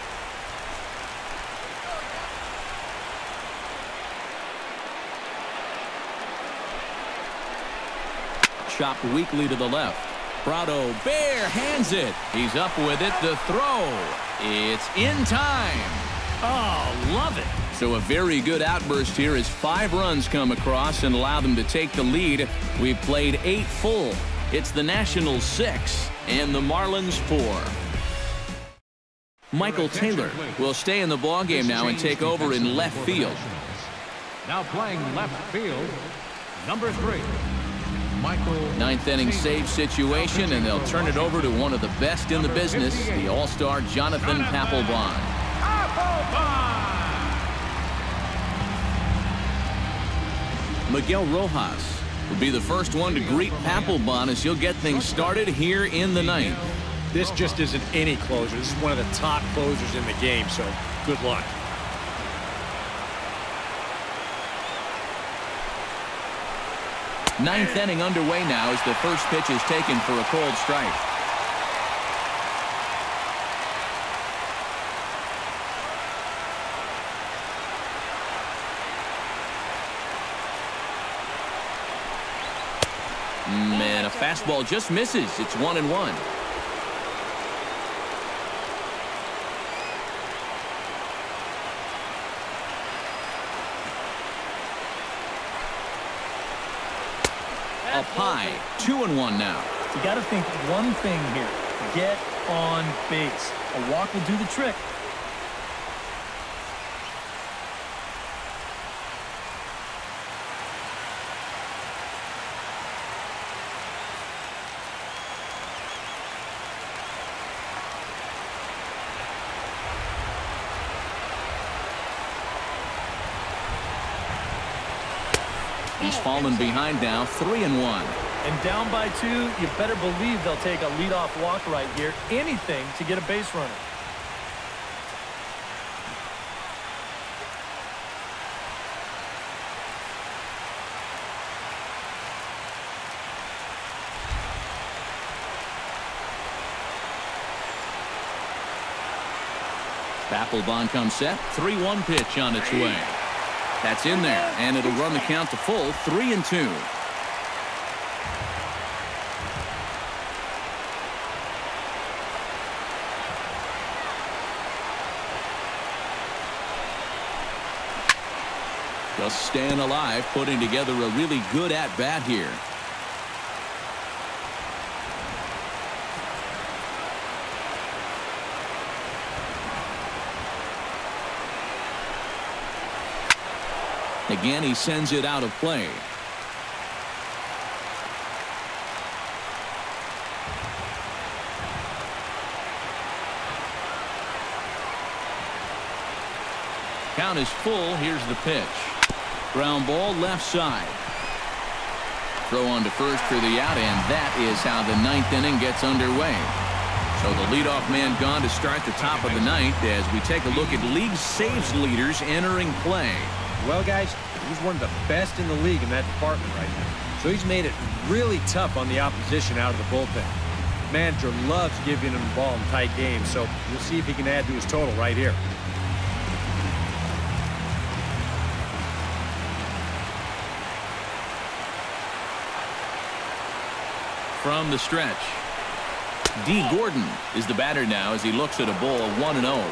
Chopped weakly to the left. Prado bare hands it. He's up with it. The throw. It's in time. Oh, love it. So a very good outburst here as 5 runs come across and allow them to take the lead. We've played 8 full. It's the Nationals 6 and the Marlins 4. Michael Taylor will stay in the ballgame now and take over in left field. Now playing left field, number 3. Ninth inning save situation, and they'll turn it over to one of the best in the business, the all-star Jonathan Papelbon. Miguel Rojas will be the first one to greet Papelbon as he'll get things started here in the 9th. This just isn't any closer. This is one of the top closers in the game, so good luck. Ninth inning underway now as the first pitch is taken for a cold strike. Man, a fastball just misses. It's 1-1. Up high, 2-1 now. You got to think one thing here. Get on base. A walk will do the trick. He's fallen behind now, 3-1. And down by 2, you better believe they'll take a leadoff walk right here. Anything to get a base runner. Papelbon comes set. 3-1 pitch on its way. That's in there, and it'll run the count to full, 3-2. Just staying alive, putting together a really good at-bat here. Again, he sends it out of play. Count is full. Here's the pitch. Ground ball left side. Throw on to first for the out, and that is how the ninth inning gets underway. So the leadoff man gone to start the top of the ninth as we take a look at league saves leaders entering play. Well, guys, he's one of the best in the league in that department right now. So he's made it really tough on the opposition out of the bullpen. Manager loves giving him the ball in tight games, so we'll see if he can add to his total right here. From the stretch, D. Gordon is the batter now as he looks at a ball 1-0.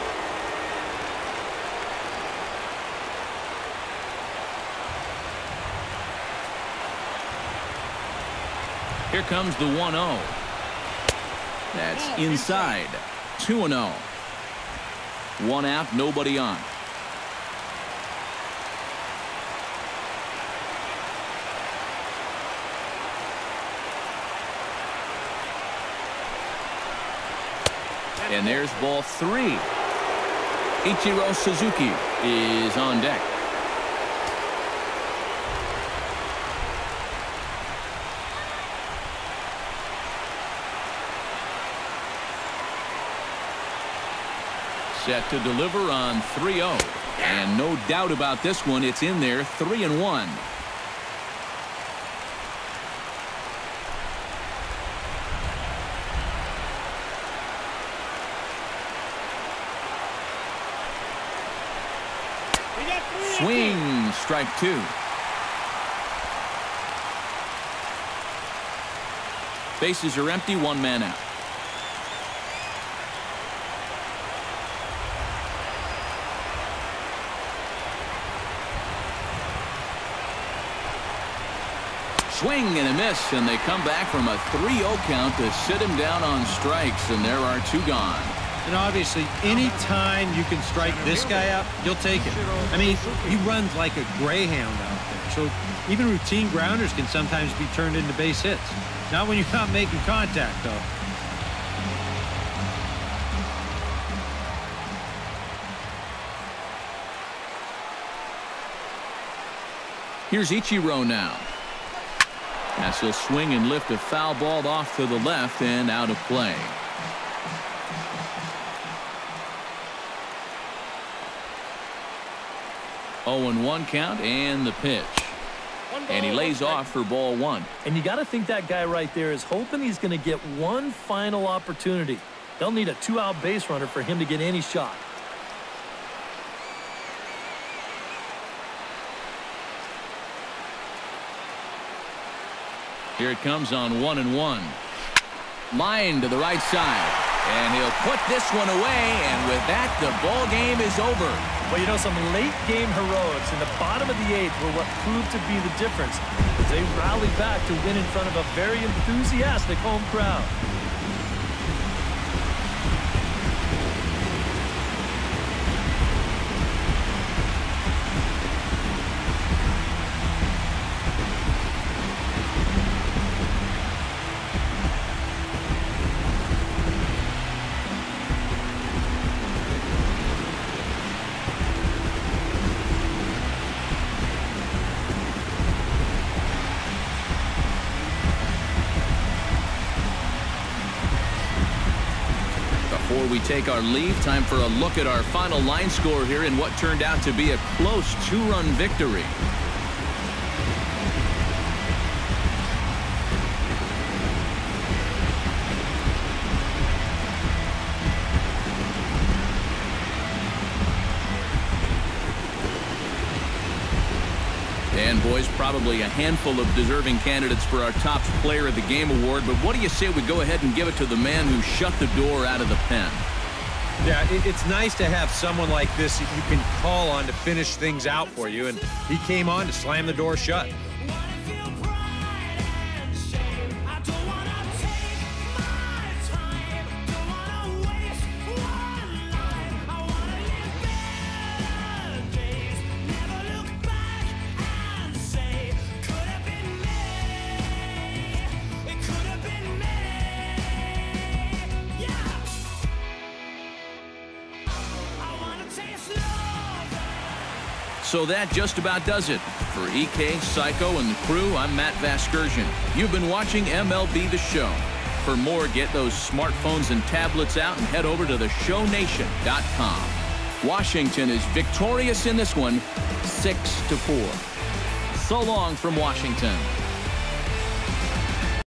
Here comes the 1-0. That's inside. 2-0. One out, nobody on. And there's ball 3. Ichiro Suzuki is on deck. Set to deliver on 3-0. And no doubt about this one, it's in there, 3-1. Swing, strike 2. Bases are empty, one man out. Swing and a miss, and they come back from a 3-0 count to sit him down on strikes, and there are 2 gone. And obviously, any time you can strike this guy out, you'll take it. I mean, he runs like a greyhound out there. So even routine grounders can sometimes be turned into base hits. Not when you're not making contact, though. Here's Ichiro now. As he'll swing and lift a foul ball off to the left and out of play. 0-1 count and the pitch. And he lays off for ball 1. And you got to think that guy right there is hoping he's going to get one final opportunity. They'll need a 2-out base runner for him to get any shot. Here it comes on 1-1. Line to the right side. And he'll put this one away, and with that, the ball game is over. Well, you know, some late-game heroics in the bottom of the 8th were what proved to be the difference as they rallied back to win in front of a very enthusiastic home crowd. Before we take our leave, time for a look at our final line score here in what turned out to be a close 2-run victory. And boys, probably a handful of deserving candidates for our top player of the game award, but what do you say we go ahead and give it to the man who shut the door out of the pen? Yeah, it's nice to have someone like this that you can call on to finish things out for you, and he came on to slam the door shut. So that just about does it. For EK, Psycho, and the crew, I'm Matt Vasgersian. You've been watching MLB The Show. For more, get those smartphones and tablets out and head over to theshownation.com. Washington is victorious in this one, 6-4. So long from Washington.